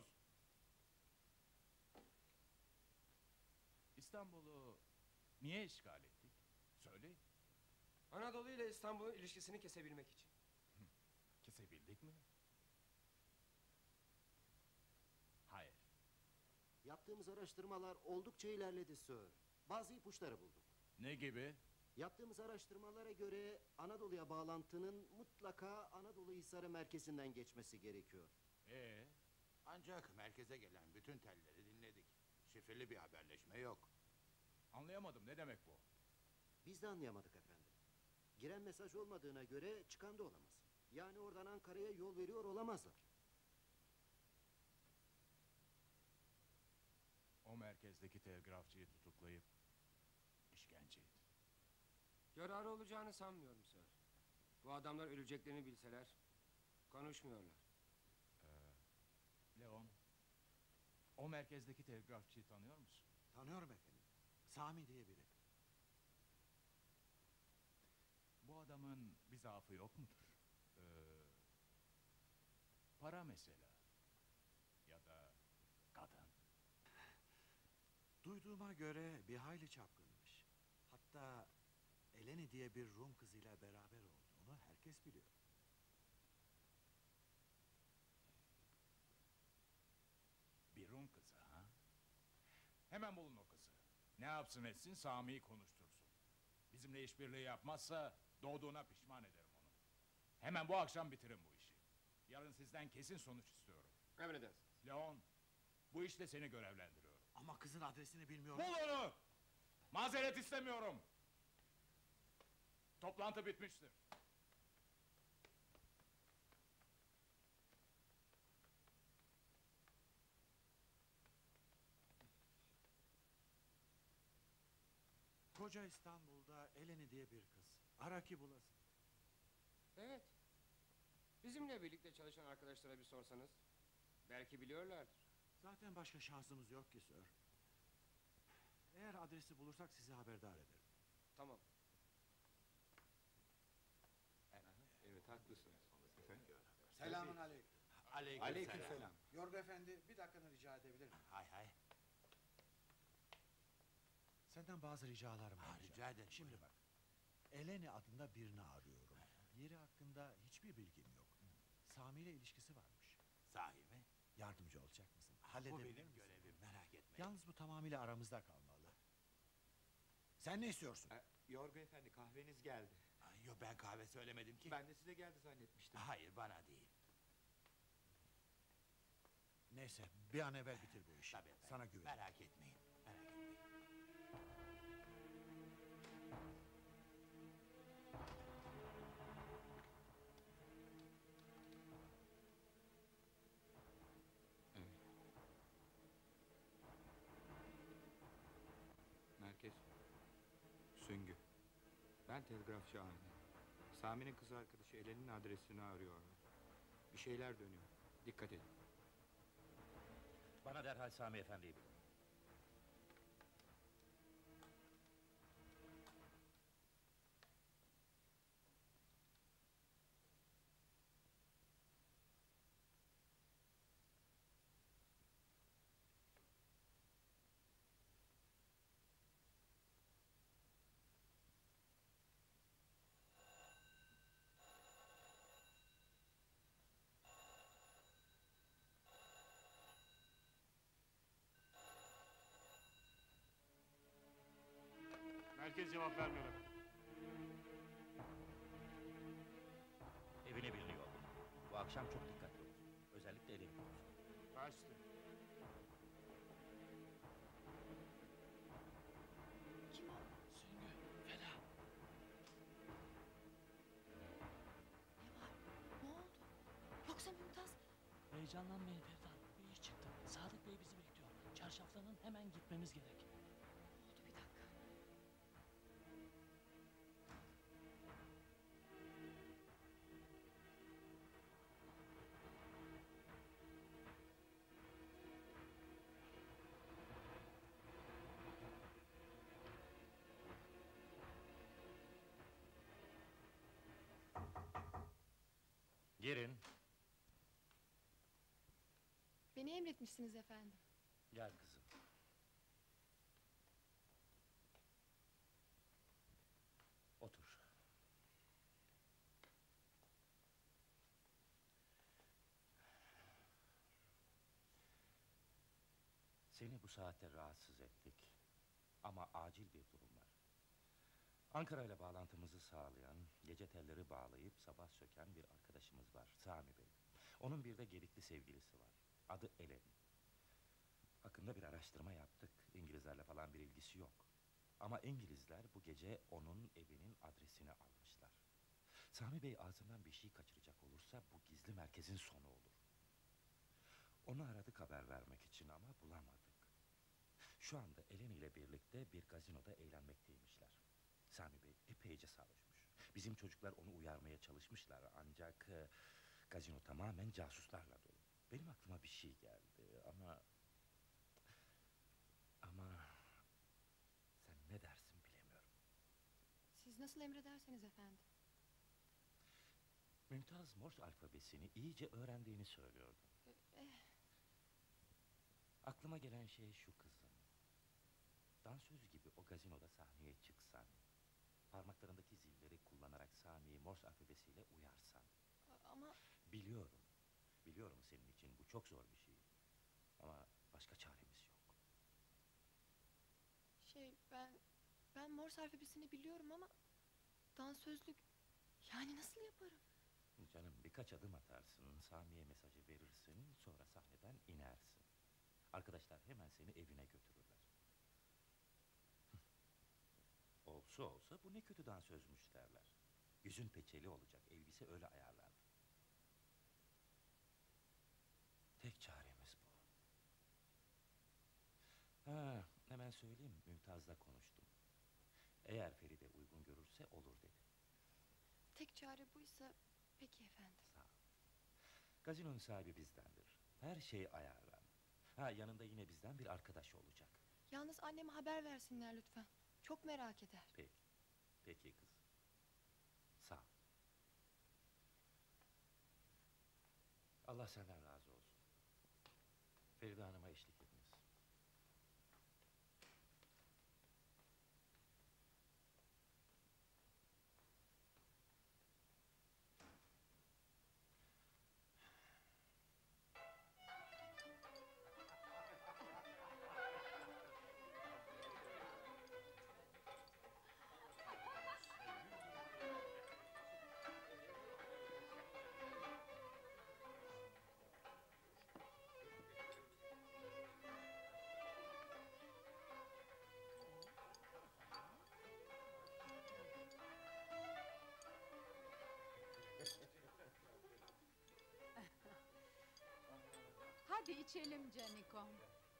İstanbul'u niye işgal ettik? Söyleyin. Anadolu ile İstanbul'un ilişkisini kesebilmek için. Kesebildik mi? Hayır. Yaptığımız araştırmalar oldukça ilerledi Sir. Bazı ipuçları bulduk. Ne gibi? Yaptığımız araştırmalara göre Anadolu'ya bağlantının mutlaka Anadolu Hisarı merkezinden geçmesi gerekiyor. Ee? Ancak merkeze gelen bütün telleri dinledik. Şifreli bir haberleşme yok. Anlayamadım, ne demek bu? Biz de anlayamadık efendim. Giren mesaj olmadığına göre çıkan da olamaz. Yani oradan Ankara'ya yol veriyor olamazlar. O merkezdeki telgrafçıyı tutuklayıp işkence edin. Yararı olacağını sanmıyorum Sir. Bu adamlar öleceklerini bilseler konuşmuyorlar. Ee, Leon, o merkezdeki telgrafçıyı tanıyor musun? Tanıyorum efendim. Sami diye biri. Bu adamın bir zaafı yok mudur? Ee, para mesela. Ya da kadın. Duyduğuma göre bir hayli çapkınmış. Hatta Eleni diye bir Rum kızıyla beraber olduğunu herkes biliyor. Bir Rum kızı ha? Hemen bulun o kızı. Ne yapsın etsin Sami'yi konuştursun. Bizimle işbirliği yapmazsa doğduğuna pişman ederim onu. Hemen bu akşam bitirin bu işi. Yarın sizden kesin sonuç istiyorum. Emredersiniz. Leon, bu işle seni görevlendiriyorum. Ama kızın adresini bilmiyorum. Bul onu! Mazeret istemiyorum. Toplantı bitmiştir. Koca İstanbul'da Eleni diye bir kız. Ara ki bulasın. Evet. Bizimle birlikte çalışan arkadaşlara bir sorsanız belki biliyorlardır. Zaten başka şansımız yok ki Sir. Eğer adresi bulursak sizi haberdar ederim. Tamam. Evet haklısınız. Selamun aleyküm. Aleyküm, Aleyküm selam. selam. Yorgo Efendi, bir dakikanı rica edebilir miyim? Hay hay. Senden bazı ricalarım Ha, olacak. rica ederim, Şimdi buyurun. bak. Eleni adında birini arıyorum. Yeri hakkında hiçbir bilgim yok. Sami ile ilişkisi varmış. Sahi mi? Yardımcı olacak mısın? Bu Halledebilir benim misin? görevim, merak etmeyin. Yalnız bu tamamıyla aramızda kalmalı. Sen ne istiyorsun? Yorgo Efendi kahveniz geldi. Yok ben kahve söylemedim ki. Ben de size geldi zannetmiştim. Hayır bana değil. Neyse, bir an evvel bitir bu işi. Tabii efendim. Sana güveniyorum. Merak etmeyin. Merak etmeyin. Merkez. Süngü. Ben telgrafçı Ahmet. Sami'nin kız arkadaşı Elen'in adresini arıyorlar. Bir şeyler dönüyor. Dikkat edin. Bana derhal Sami Efendi'yi bulun. Merkez cevap vermiyor efendim. Evini biliniyor. Bu akşam çok dikkatli olun. Özellikle elini korusun. Kaçtı. Kim o? Süngü, Feda. Ne var? Ne oldu? Yoksa Mümtaz? Heyecanlanmayın Ferda. Bir iş çıktı. Sadık Bey bizi bekliyor. Çarşaflanın, hemen gitmemiz gerek. Oldu bir dakika. Girin. Beni emretmişsiniz efendim. Gel kızım. Otur. Seni bu saatte rahatsız ettik. Ama acil bir durum var. Ankara ile bağlantımızı sağlayan, gece telleri bağlayıp sabah söken bir arkadaşımız var, Sami Bey. Onun bir de gedikli sevgilisi var. Adı Elen. Hakkında bir araştırma yaptık. İngilizlerle falan bir ilgisi yok. Ama İngilizler bu gece onun evinin adresini almışlar. Sami Bey ağzından bir şey kaçıracak olursa bu gizli merkezin sonu olur. Onu aradık haber vermek için ama bulamadık. Şu anda Elen ile birlikte bir gazinoda eğlenmekteymişler. Sami Bey epeyce sarhoşmuş. Bizim çocuklar onu uyarmaya çalışmışlar ancak e, gazino tamamen casuslarla dolu. Benim aklıma bir şey geldi ama... Ama... Sen ne dersin bilemiyorum. Siz nasıl emrederseniz efendim. Mümtaz Morse alfabesini iyice öğrendiğini söylüyordu. Eh, Aklıma gelen şey şu kızım. Dansöz gibi o gazinoda sahneye çıksan, parmaklarındaki zilleri kullanarak Sami'yi Morse alfabesiyle uyarsan. ama Biliyorum, biliyorum senin için bu çok zor bir şey. Ama başka çaremiz yok. şey ben... Ben Morse alfabesini biliyorum ama... Dansözlük... Yani nasıl yaparım? Canım birkaç adım atarsın, Sami'ye mesajı verirsin, sonra sahneden inersin. Arkadaşlar hemen seni evine götürürler. Olsa olsa bu ne kötü dansözmüş derler. Yüzün peçeli olacak, elbise öyle ayarlandı. Tek çaremiz bu. Ha, hemen söyleyeyim, Mümtaz'la konuştum. Eğer Feride uygun görürse olur dedi. Tek çare buysa... Peki efendim. Sağ ol. Gazinonun sahibi bizdendir. Her şey ayarlandı. Ha, yanında yine bizden bir arkadaş olacak. Yalnız anneme haber versinler lütfen. Çok merak eder. Peki. Peki kız. Sağ ol. Allah senden razı olsun. Feride Hanım'a eşlik ediniz. Hadi içelim Canikom.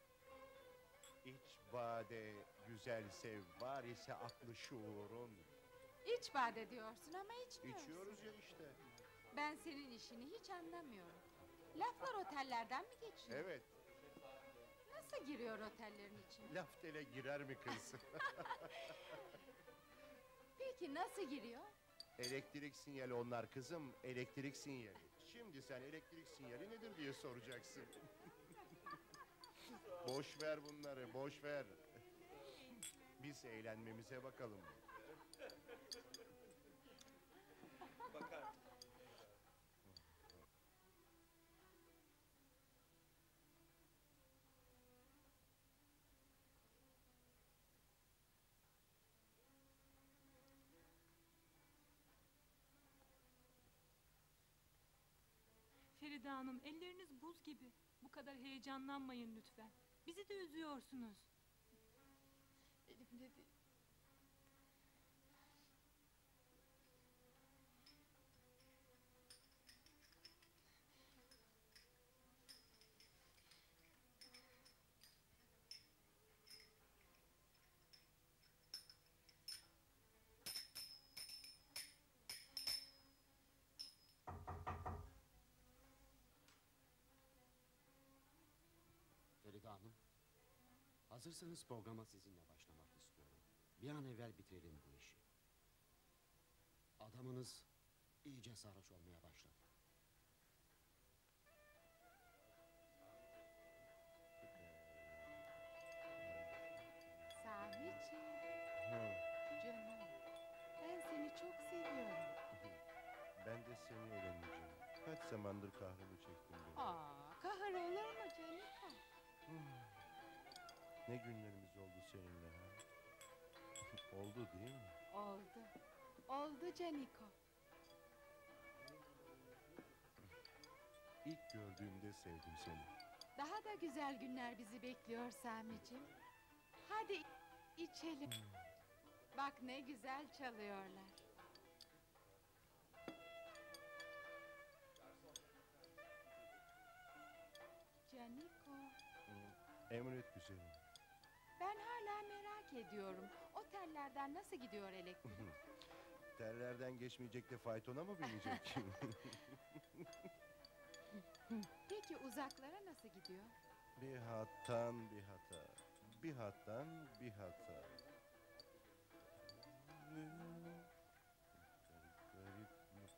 İç bade, güzel sev, var ise aklı şuurun. İç bade diyorsun ama içmiyorsun. İçiyoruz ya işte. Ben senin işini hiç anlamıyorum. Laflar otellerden mi geçiyor? Evet, Nasıl giriyor otellerin içine? laf tele girer mi kız? Peki nasıl giriyor? Elektrik sinyali onlar kızım, elektrik sinyali. Şimdi sen elektrik sinyali nedir diye soracaksın. Boş ver bunları, boş ver. Biz eğlenmemize bakalım. Bakar. Feride Hanım, elleriniz buz gibi. Bu kadar heyecanlanmayın lütfen. Bizi de üzüyorsunuz. Elimde bir... Feride Hanım, hazırsanız programa sizinle başlamak istiyorum. Bir an evvel bitirelim bu işi. Adamınız iyice sarhoş olmaya başladı. seni öğreneceğim. Kaç zamandır kahrımı çektim böyle. Aa, kahır olur mu Caniko? Ne günlerimiz oldu seninle ha? Oldu değil mi? Oldu. Oldu Caniko. İlk gördüğümde sevdim seni. Daha da güzel günler bizi bekliyor Sami'cim. Hadi içelim. Bak ne güzel çalıyorlar. Caniko, Emret güzelim. ben hala merak ediyorum. O tellerden nasıl gidiyor elektrik? Tellerden geçmeyecek de faytona mı binecek? Peki uzaklara nasıl gidiyor? Bir hattan bir hata. Bir hattan bir hata. Garip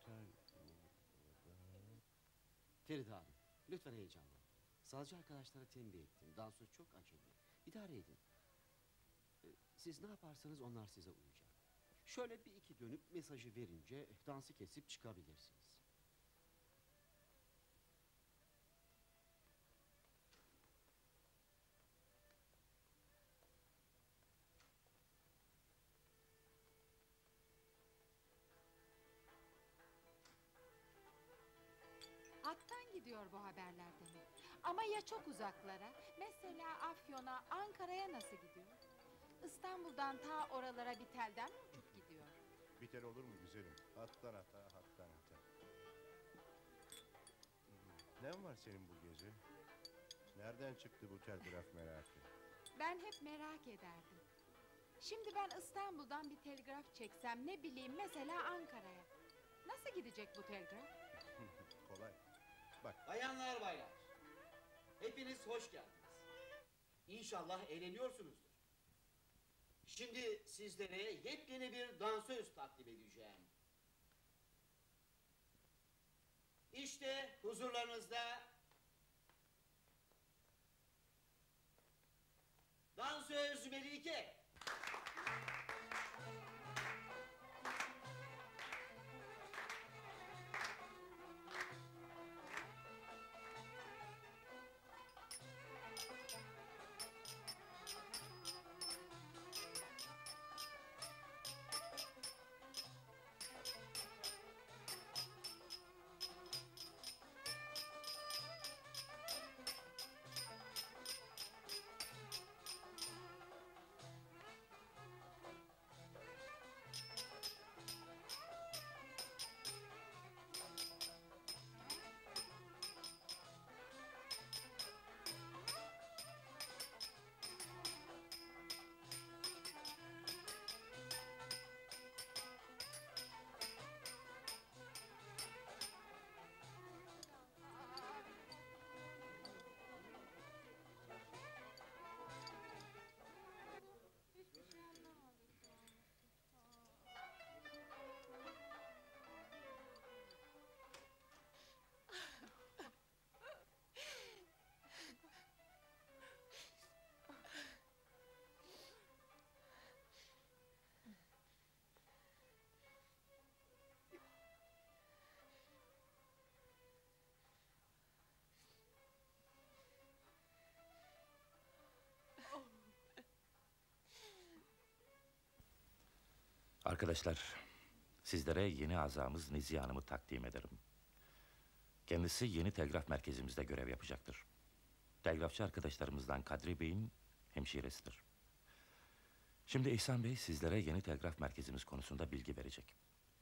Feride Hanım, lütfen heyecanlanmayın. Sazcı arkadaşlara tembih ettim. Dansöz çok acemi. İdare edin. Ee, Siz ne yaparsanız onlar size uyacak. Şöyle bir iki dönüp mesajı verince dansı kesip çıkabilirsiniz. Hattan gidiyor bu haberler demek. Ama ya çok uzaklara? Mesela Afyon'a, Ankara'ya nasıl gidiyor? İstanbul'dan ta oralara bir telden mi uçup gidiyor? Biter olur mu güzelim? Hattan hata, hattan hata. Ne var senin bu gece? Nereden çıktı bu telgraf merakı? Ben hep merak ederdim. Şimdi ben İstanbul'dan bir telgraf çeksem, ne bileyim mesela Ankara'ya. Nasıl gidecek bu telgraf? Kolay. Bak. Bayanlar baylar, hepiniz hoş geldiniz. İnşallah eğleniyorsunuzdur. Şimdi sizlere yepyeni bir dansöz takdim edeceğim. İşte huzurlarınızda dansöz Melike. Arkadaşlar, sizlere yeni azamız Nezihe Hanım'ı takdim ederim. Kendisi yeni telgraf merkezimizde görev yapacaktır. Telgrafçı arkadaşlarımızdan Kadri Bey'in hemşiresidir. Şimdi İhsan Bey sizlere yeni telgraf merkezimiz konusunda bilgi verecek.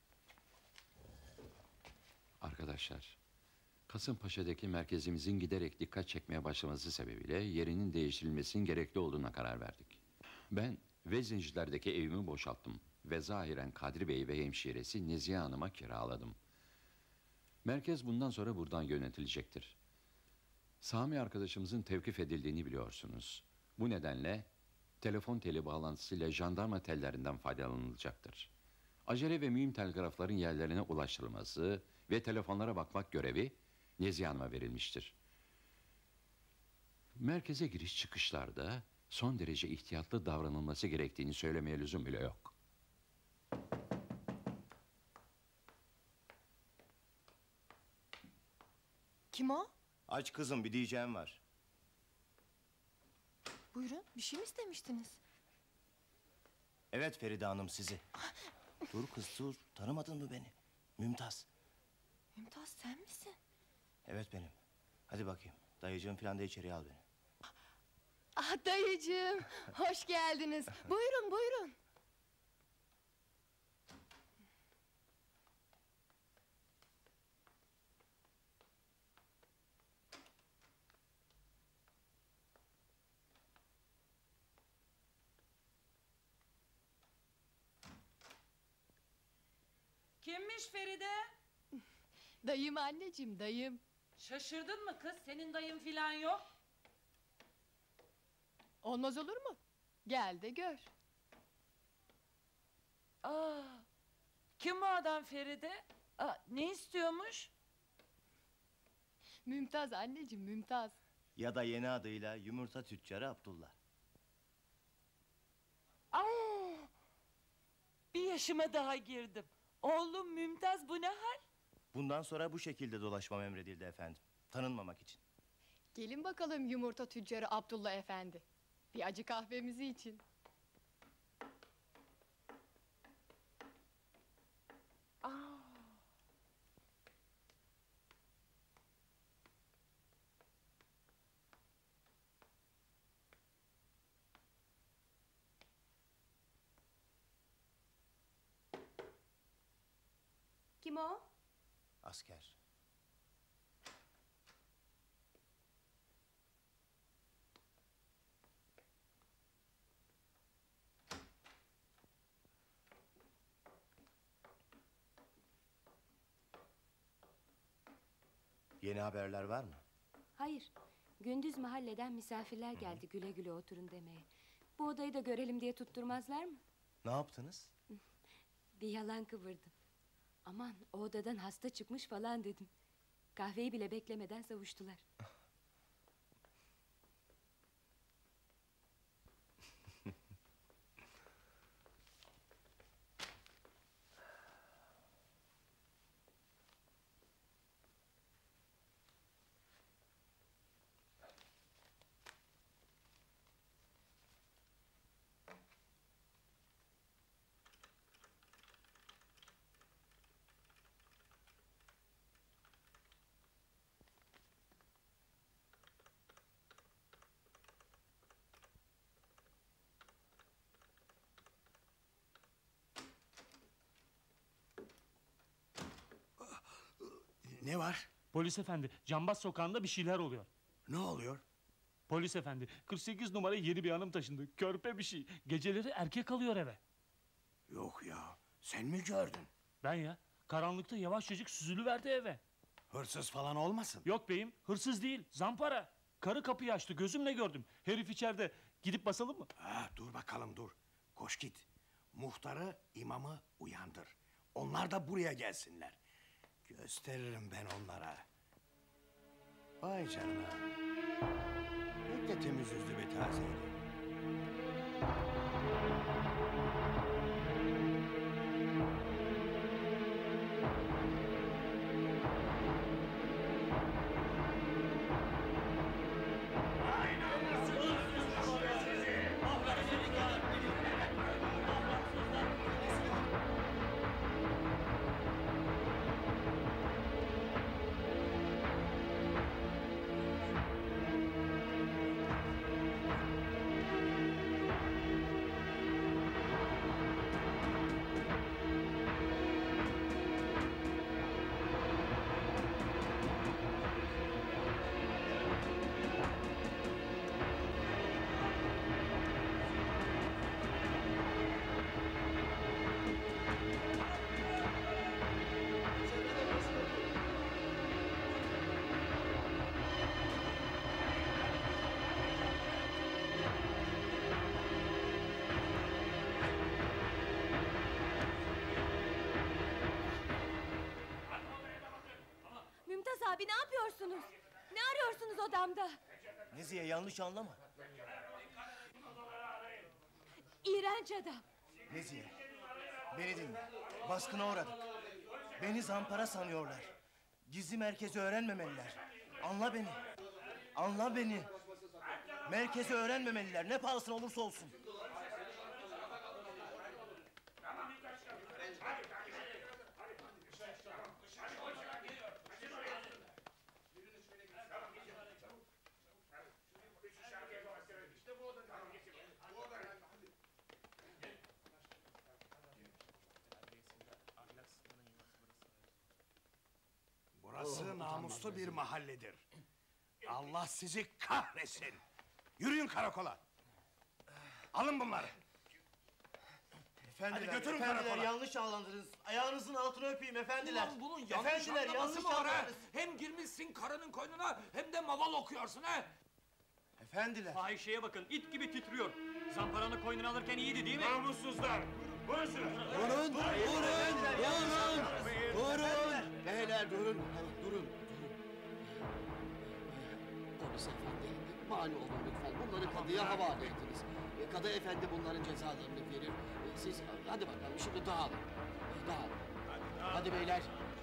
Arkadaşlar, Kasımpaşa'daki merkezimizin giderek dikkat çekmeye başlaması sebebiyle yerinin değiştirilmesinin gerekli olduğuna karar verdik. Ben Vezinciler'deki evimi boşalttım ve zahiren Kadri Bey ve hemşiresi Nezihe Hanım'a kiraladım. Merkez bundan sonra buradan yönetilecektir. Sami arkadaşımızın tevkif edildiğini biliyorsunuz. Bu nedenle telefon teli bağlantısıyla jandarma tellerinden faydalanılacaktır. Acele ve mühim telgrafların yerlerine ulaştırılması ve telefonlara bakmak görevi Nezihe Hanım'a verilmiştir. Merkeze giriş çıkışlarda son derece ihtiyatlı davranılması gerektiğini söylemeye lüzum bile yok. Kim o? Aç kızım, bir diyeceğim var. Buyurun, bir şey mi istemiştiniz? Evet Feride Hanım, sizi. Dur kız dur, tanımadın mı beni? Mümtaz. Mümtaz sen misin? Evet benim. Hadi bakayım, dayıcığım falan da içeriye al beni. Ah dayıcığım, hoş geldiniz. Buyurun, buyurun. Kimmiş Feride? Dayım anneciğim, dayım. Şaşırdın mı kız? Senin dayın filan yok. Olmaz olur mu? Gel de gör. Aa, kim bu adam Feride? Aa, ne istiyormuş? Mümtaz anneciğim, Mümtaz. Ya da yeni adıyla yumurta tüccarı Abdullah. Aa, bir yaşıma daha girdim. Oğlum Mümtaz, bu ne hal? Bundan sonra bu şekilde dolaşmam emredildi efendim. Tanınmamak için. Gelin bakalım yumurta tüccarı Abdullah efendi. Bir acı kahvemizi için. Aa. Kim o? Asker. Yeni haberler var mı? Hayır. Gündüz mahalleden misafirler geldi güle güle oturun demeye. Bu odayı da görelim diye tutturmazlar mı? Ne yaptınız? Bir yalan kıvırdım. Aman o odadan hasta çıkmış falan dedim. Kahveyi bile beklemeden savuştular. Ne var? Polis efendi, Cambaz sokağında bir şeyler oluyor. Ne oluyor? Polis efendi, kırk sekiz numara yeni bir hanım taşındı. Körpe bir şey. Geceleri erkek alıyor eve. Yok ya, sen mi gördün? Ben ya, karanlıkta yavaşçacık süzülüverdi eve. Hırsız falan olmasın? Yok beyim, hırsız değil, zampara. Karı kapıyı açtı, gözümle gördüm. Herif içeride. Gidip basalım mı? Ha, dur bakalım dur. Koş git. Muhtarı, imamı uyandır. Onlar da buraya gelsinler. Gösteririm ben onlara. Vay canına. Pek de temiz yüzlü ve tazeydi. Mümtaz abi ne yapıyorsunuz? Ne arıyorsunuz odamda? Nezihe yanlış anlama. İğrenç adam. Nezihe, beni dinle. Baskına uğradık. Beni zampara sanıyorlar. Gizli merkezi öğrenmemeliler. Anla beni. Anla beni. Merkezi öğrenmemeliler. Ne pahasına olursa olsun. Burası namuslu bir mahalledir. Allah sizi kahretsin. Yürüyün karakola. Alın bunları. Efendiler, Hadi götürün efendiler karakola. yanlış anladınız. Ayağınızın altını öpeyim efendiler. Ulan bunun yanlış Efendiler, anlaması yanlış mı var ha? anladınız. Hem girmişsin karının koynuna hem de maval okuyorsun ha? Efendiler. Fahişeye bakın, it gibi titriyor. Zamparanı koynuna alırken iyiydi değil mi? Namussuzlar! Vurun şunu! Durun, durun, durun, durun. Beyler durun, durun, durun. Polis efendi, mani olun lütfen. Bunları kadıya havale ediniz. Kadı efendi bunların cezalarını verir. Siz hadi bakalım şimdi dağılın. Dağılın. Hadi, hadi beyler.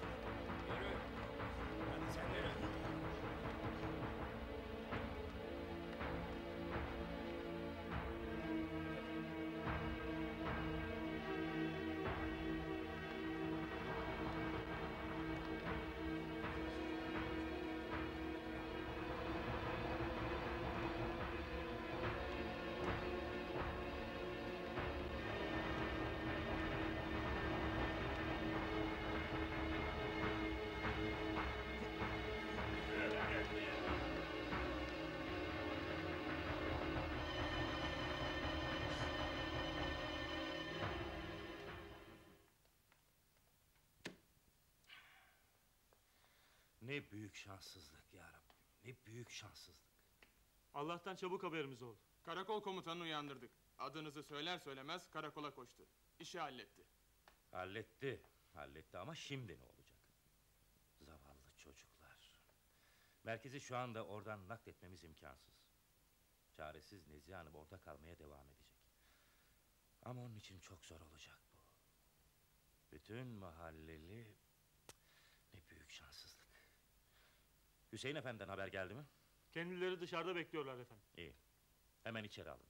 Ne büyük şanssızlık ya Rabbim. Ne büyük şanssızlık. Allah'tan çabuk haberimiz oldu. Karakol komutanını uyandırdık. Adınızı söyler söylemez karakola koştu. İşi halletti. Halletti. Halletti ama şimdi ne olacak? Zavallı çocuklar. Merkezi şu anda oradan nakletmemiz imkansız. Çaresiz Nezihe Hanım orada kalmaya devam edecek. Ama onun için çok zor olacak bu. Bütün mahalleli... Ne büyük şanssızlık. Hüseyin Efendi'den haber geldi mi? Kendileri dışarıda bekliyorlar efendim. İyi. Hemen içeri alın.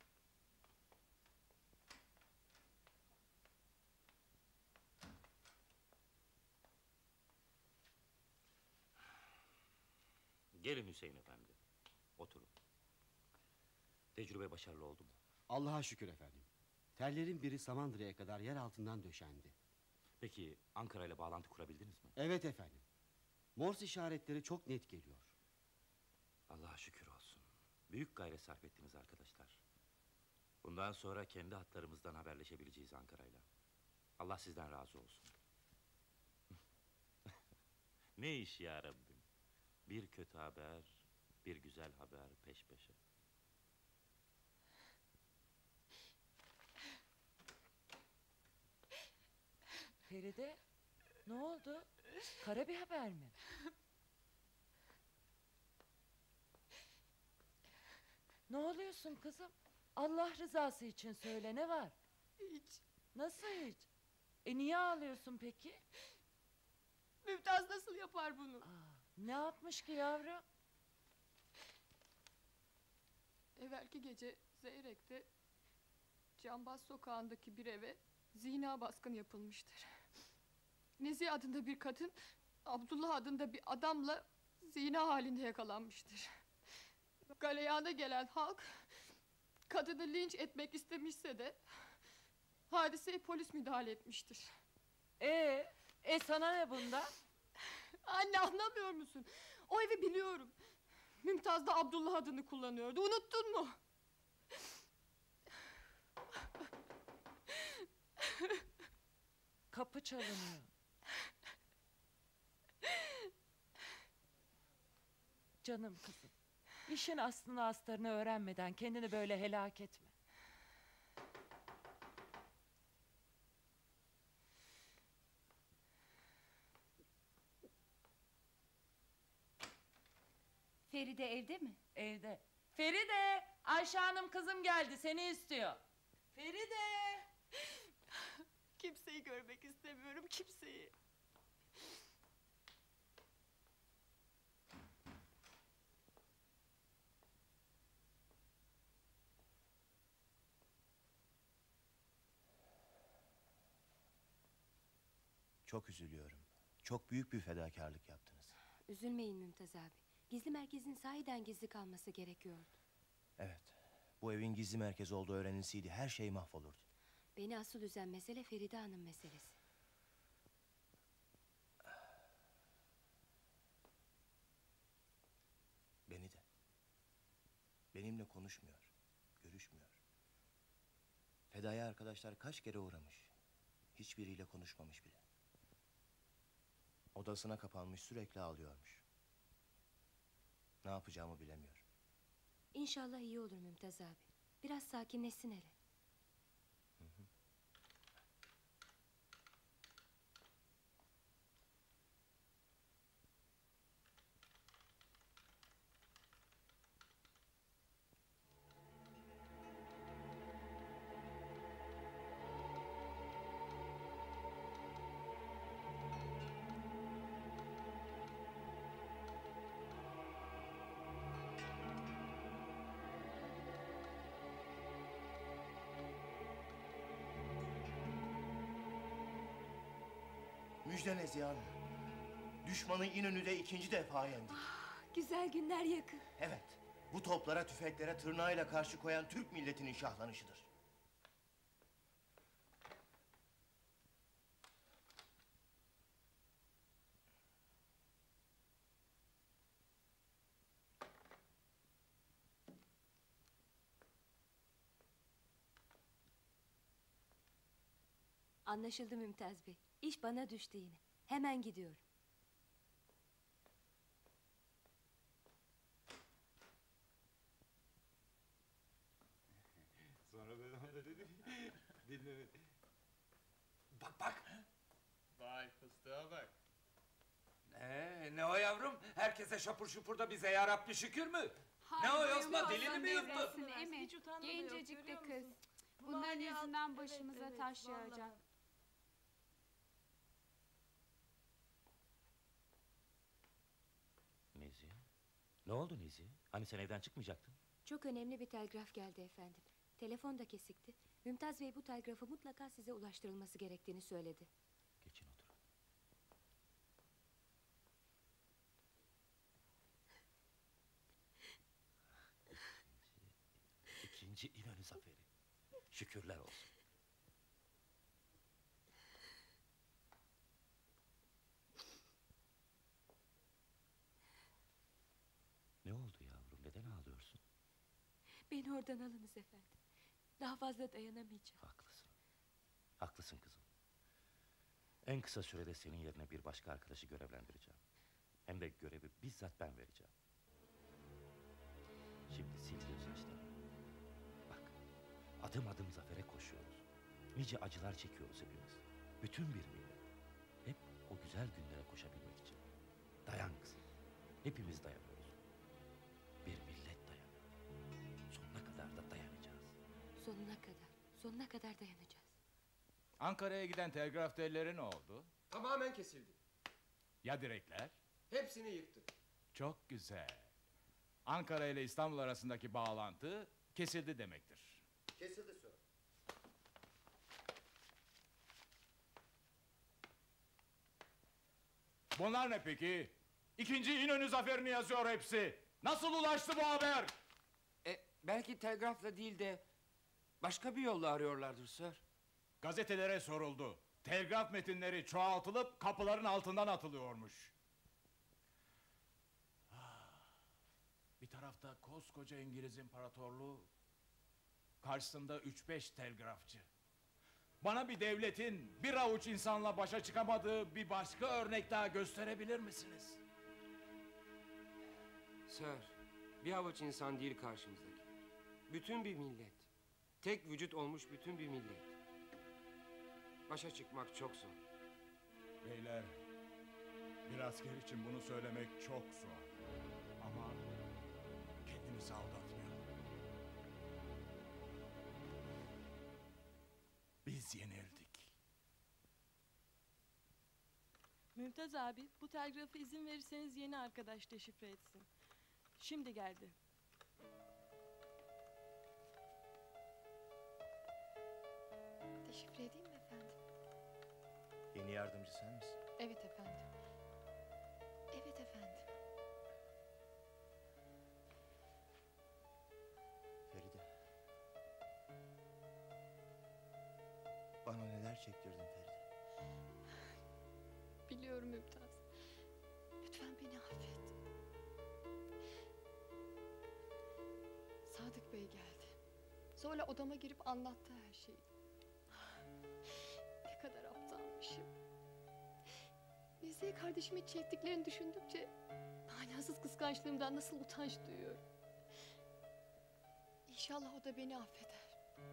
Gelin Hüseyin Efendi. Oturun. Tecrübe başarılı oldu mu? Allah'a şükür efendim. Tellerin biri Samandıra'ya kadar yer altından döşendi. Peki Ankara ile bağlantı kurabildiniz mi? Evet efendim. Morse işaretleri çok net geliyor. Allah'a şükür olsun. Büyük gayret sarf ettiniz arkadaşlar. Bundan sonra kendi hatlarımızdan haberleşebileceğiz Ankara'yla. Allah sizden razı olsun. Ne iş ya Rabbim. Bir kötü haber, bir güzel haber peş peşe. Feride, ne oldu? Kara bir haber mi? Ne oluyorsun kızım? Allah rızası için söyle, ne var? Hiç. Nasıl hiç? E niye ağlıyorsun peki? Mümtaz nasıl yapar bunu? Ne yapmış ki yavrum? Evvelki gece Zeyrek'te Cambaz sokağındaki bir eve zina baskını yapılmıştır. Nezihe adında bir kadın Abdullah adında bir adamla zina halinde yakalanmıştır. Galeyana gelen halk kadını linç etmek istemişse de hadiseye polis müdahale etmiştir. Ee, e sana ne bunda? Anne, anlamıyor musun? O evi biliyorum. Mümtaz da Abdullah adını kullanıyordu. Unuttun mu? Kapı çalınıyor. Canım kızım, işin aslını astarını öğrenmeden kendini böyle helak etme. Feride evde mi? Evde. Feride, Ayşe Hanım kızım geldi, seni istiyor. Feride! Kimseyi görmek istemiyorum, kimseyi. çok üzülüyorum. Çok büyük bir fedakarlık yaptınız. Üzülmeyin Mümtaz abi. Gizli merkezin sahiden gizli kalması gerekiyordu. Evet, bu evin gizli merkez olduğu öğrenilseydi her şey mahvolurdu. Beni asıl üzen mesele Feride Hanım meselesi. Beni de. Benimle konuşmuyor, görüşmüyor. Fedaya arkadaşlar kaç kere uğramış. Hiçbiriyle konuşmamış bile. Odasına kapanmış, sürekli ağlıyormuş. Ne yapacağımı bilemiyorum. İnşallah iyi olur Mümtaz abi. Biraz sakinleşsin hele. Hı hı. Müjde Nezihan. Düşmanı İnönü'de ikinci defa yendik. Güzel günler yakın. Evet, bu toplara, tüfeklere tırnağıyla karşı koyan Türk milletinin şahlanışıdır. Anlaşıldı Mümtaz Bey. İş bana düştü yine. Hemen gidiyorum. Sonra ben ona dedim. Dinleme. Bak bak. Vay fıstığa bak. Ee, ne o yavrum? Herkese şapur şupur da bize yarabbi şükür mü? Ne o Yosma, dilini mi yuttun? Emi, gencecik de kız. Bunların yüzünden başımıza taş yağacak. Nezihe? Ne oldu Nezihe? Hani sen evden çıkmayacaktın? Çok önemli bir telgraf geldi efendim. Telefon da kesikti. Mümtaz Bey bu telgrafı mutlaka size ulaştırılması gerektiğini söyledi. Geçin oturun. İkinci, ikinci İnönü zaferi. Şükürler olsun. Ne oldu yavrum? Neden ağlıyorsun? Beni oradan alınız efendim. Daha fazla dayanamayacağım. Haklısın. Haklısın kızım. En kısa sürede senin yerine bir başka arkadaşı görevlendireceğim. Hem de görevi bizzat ben vereceğim. Şimdi sil gözyaşlarını. Bak, adım adım zafere koşuyoruz. Nice acılar çekiyoruz hepimiz. Bütün bir millet. Hep o güzel günlere koşabilmek için. Dayan kızım. Hepimiz dayanıyoruz. Bir millet dayanıyor. Sonuna kadar da dayanacağız. Sonuna kadar, sonuna kadar dayanacağız. Ankara'ya giden telgraf telleri ne oldu? Tamamen kesildi. Ya direkler? Hepsini yıktı. Çok güzel. Ankara ile İstanbul arasındaki bağlantı kesildi demektir. Kesildi sir. Bunlar ne peki? İkinci İnönü zaferini yazıyor hepsi. Nasıl ulaştı bu haber? E, belki telgrafla değil de başka bir yolla arıyorlardır sir. Gazetelere soruldu. Telgraf metinleri çoğaltılıp kapıların altından atılıyormuş. Bir tarafta koskoca İngiliz İmparatorluğu, karşısında üç beş telgrafçı. Bana bir devletin bir avuç insanla başa çıkamadığı bir başka örnek daha gösterebilir misiniz? Sir, bir avuç insan değil karşımızdaki. Bütün bir millet. Tek vücut olmuş bütün bir millet. Başa çıkmak çok zor. Beyler, bir asker için bunu söylemek çok zor. Ama kendinizi aldatmayalım. Biz yenildik. Mümtaz abi, bu telgrafı izin verirseniz yeni arkadaş deşifre etsin. Şimdi geldi. Deşifre edeyim mi efendim? Yeni yardımcı sen misin? Evet efendim. Evet efendim. Feride. Bana neler çektirdin Feride? Biliyorum Mümtaz. Lütfen beni affet. Sadık Bey geldi. Sonra odama girip anlattı her şeyi. Ne kadar aptalmışım. Nezih'e kardeşimin çektiklerini düşündükçe manasız kıskançlığımdan nasıl utanç duyuyorum. İnşallah o da beni affeder.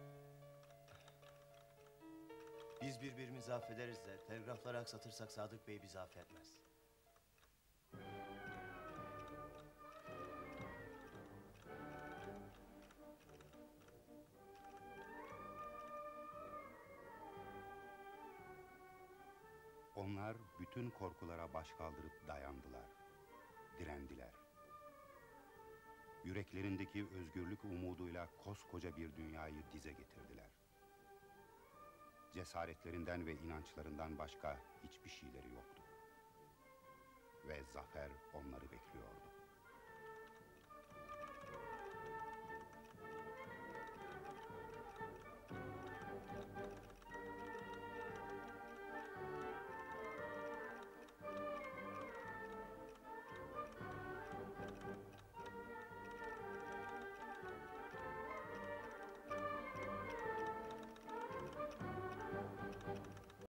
Biz birbirimizi affederiz de telgrafları aksatırsak Sadık Bey bizi affetmez. Onlar bütün korkulara baş kaldırıp dayandılar, direndiler. Yüreklerindeki özgürlük umuduyla koskoca bir dünyayı dize getirdiler. Cesaretlerinden ve inançlarından başka hiçbir şeyleri yoktu. Ve zafer onları bekliyordu.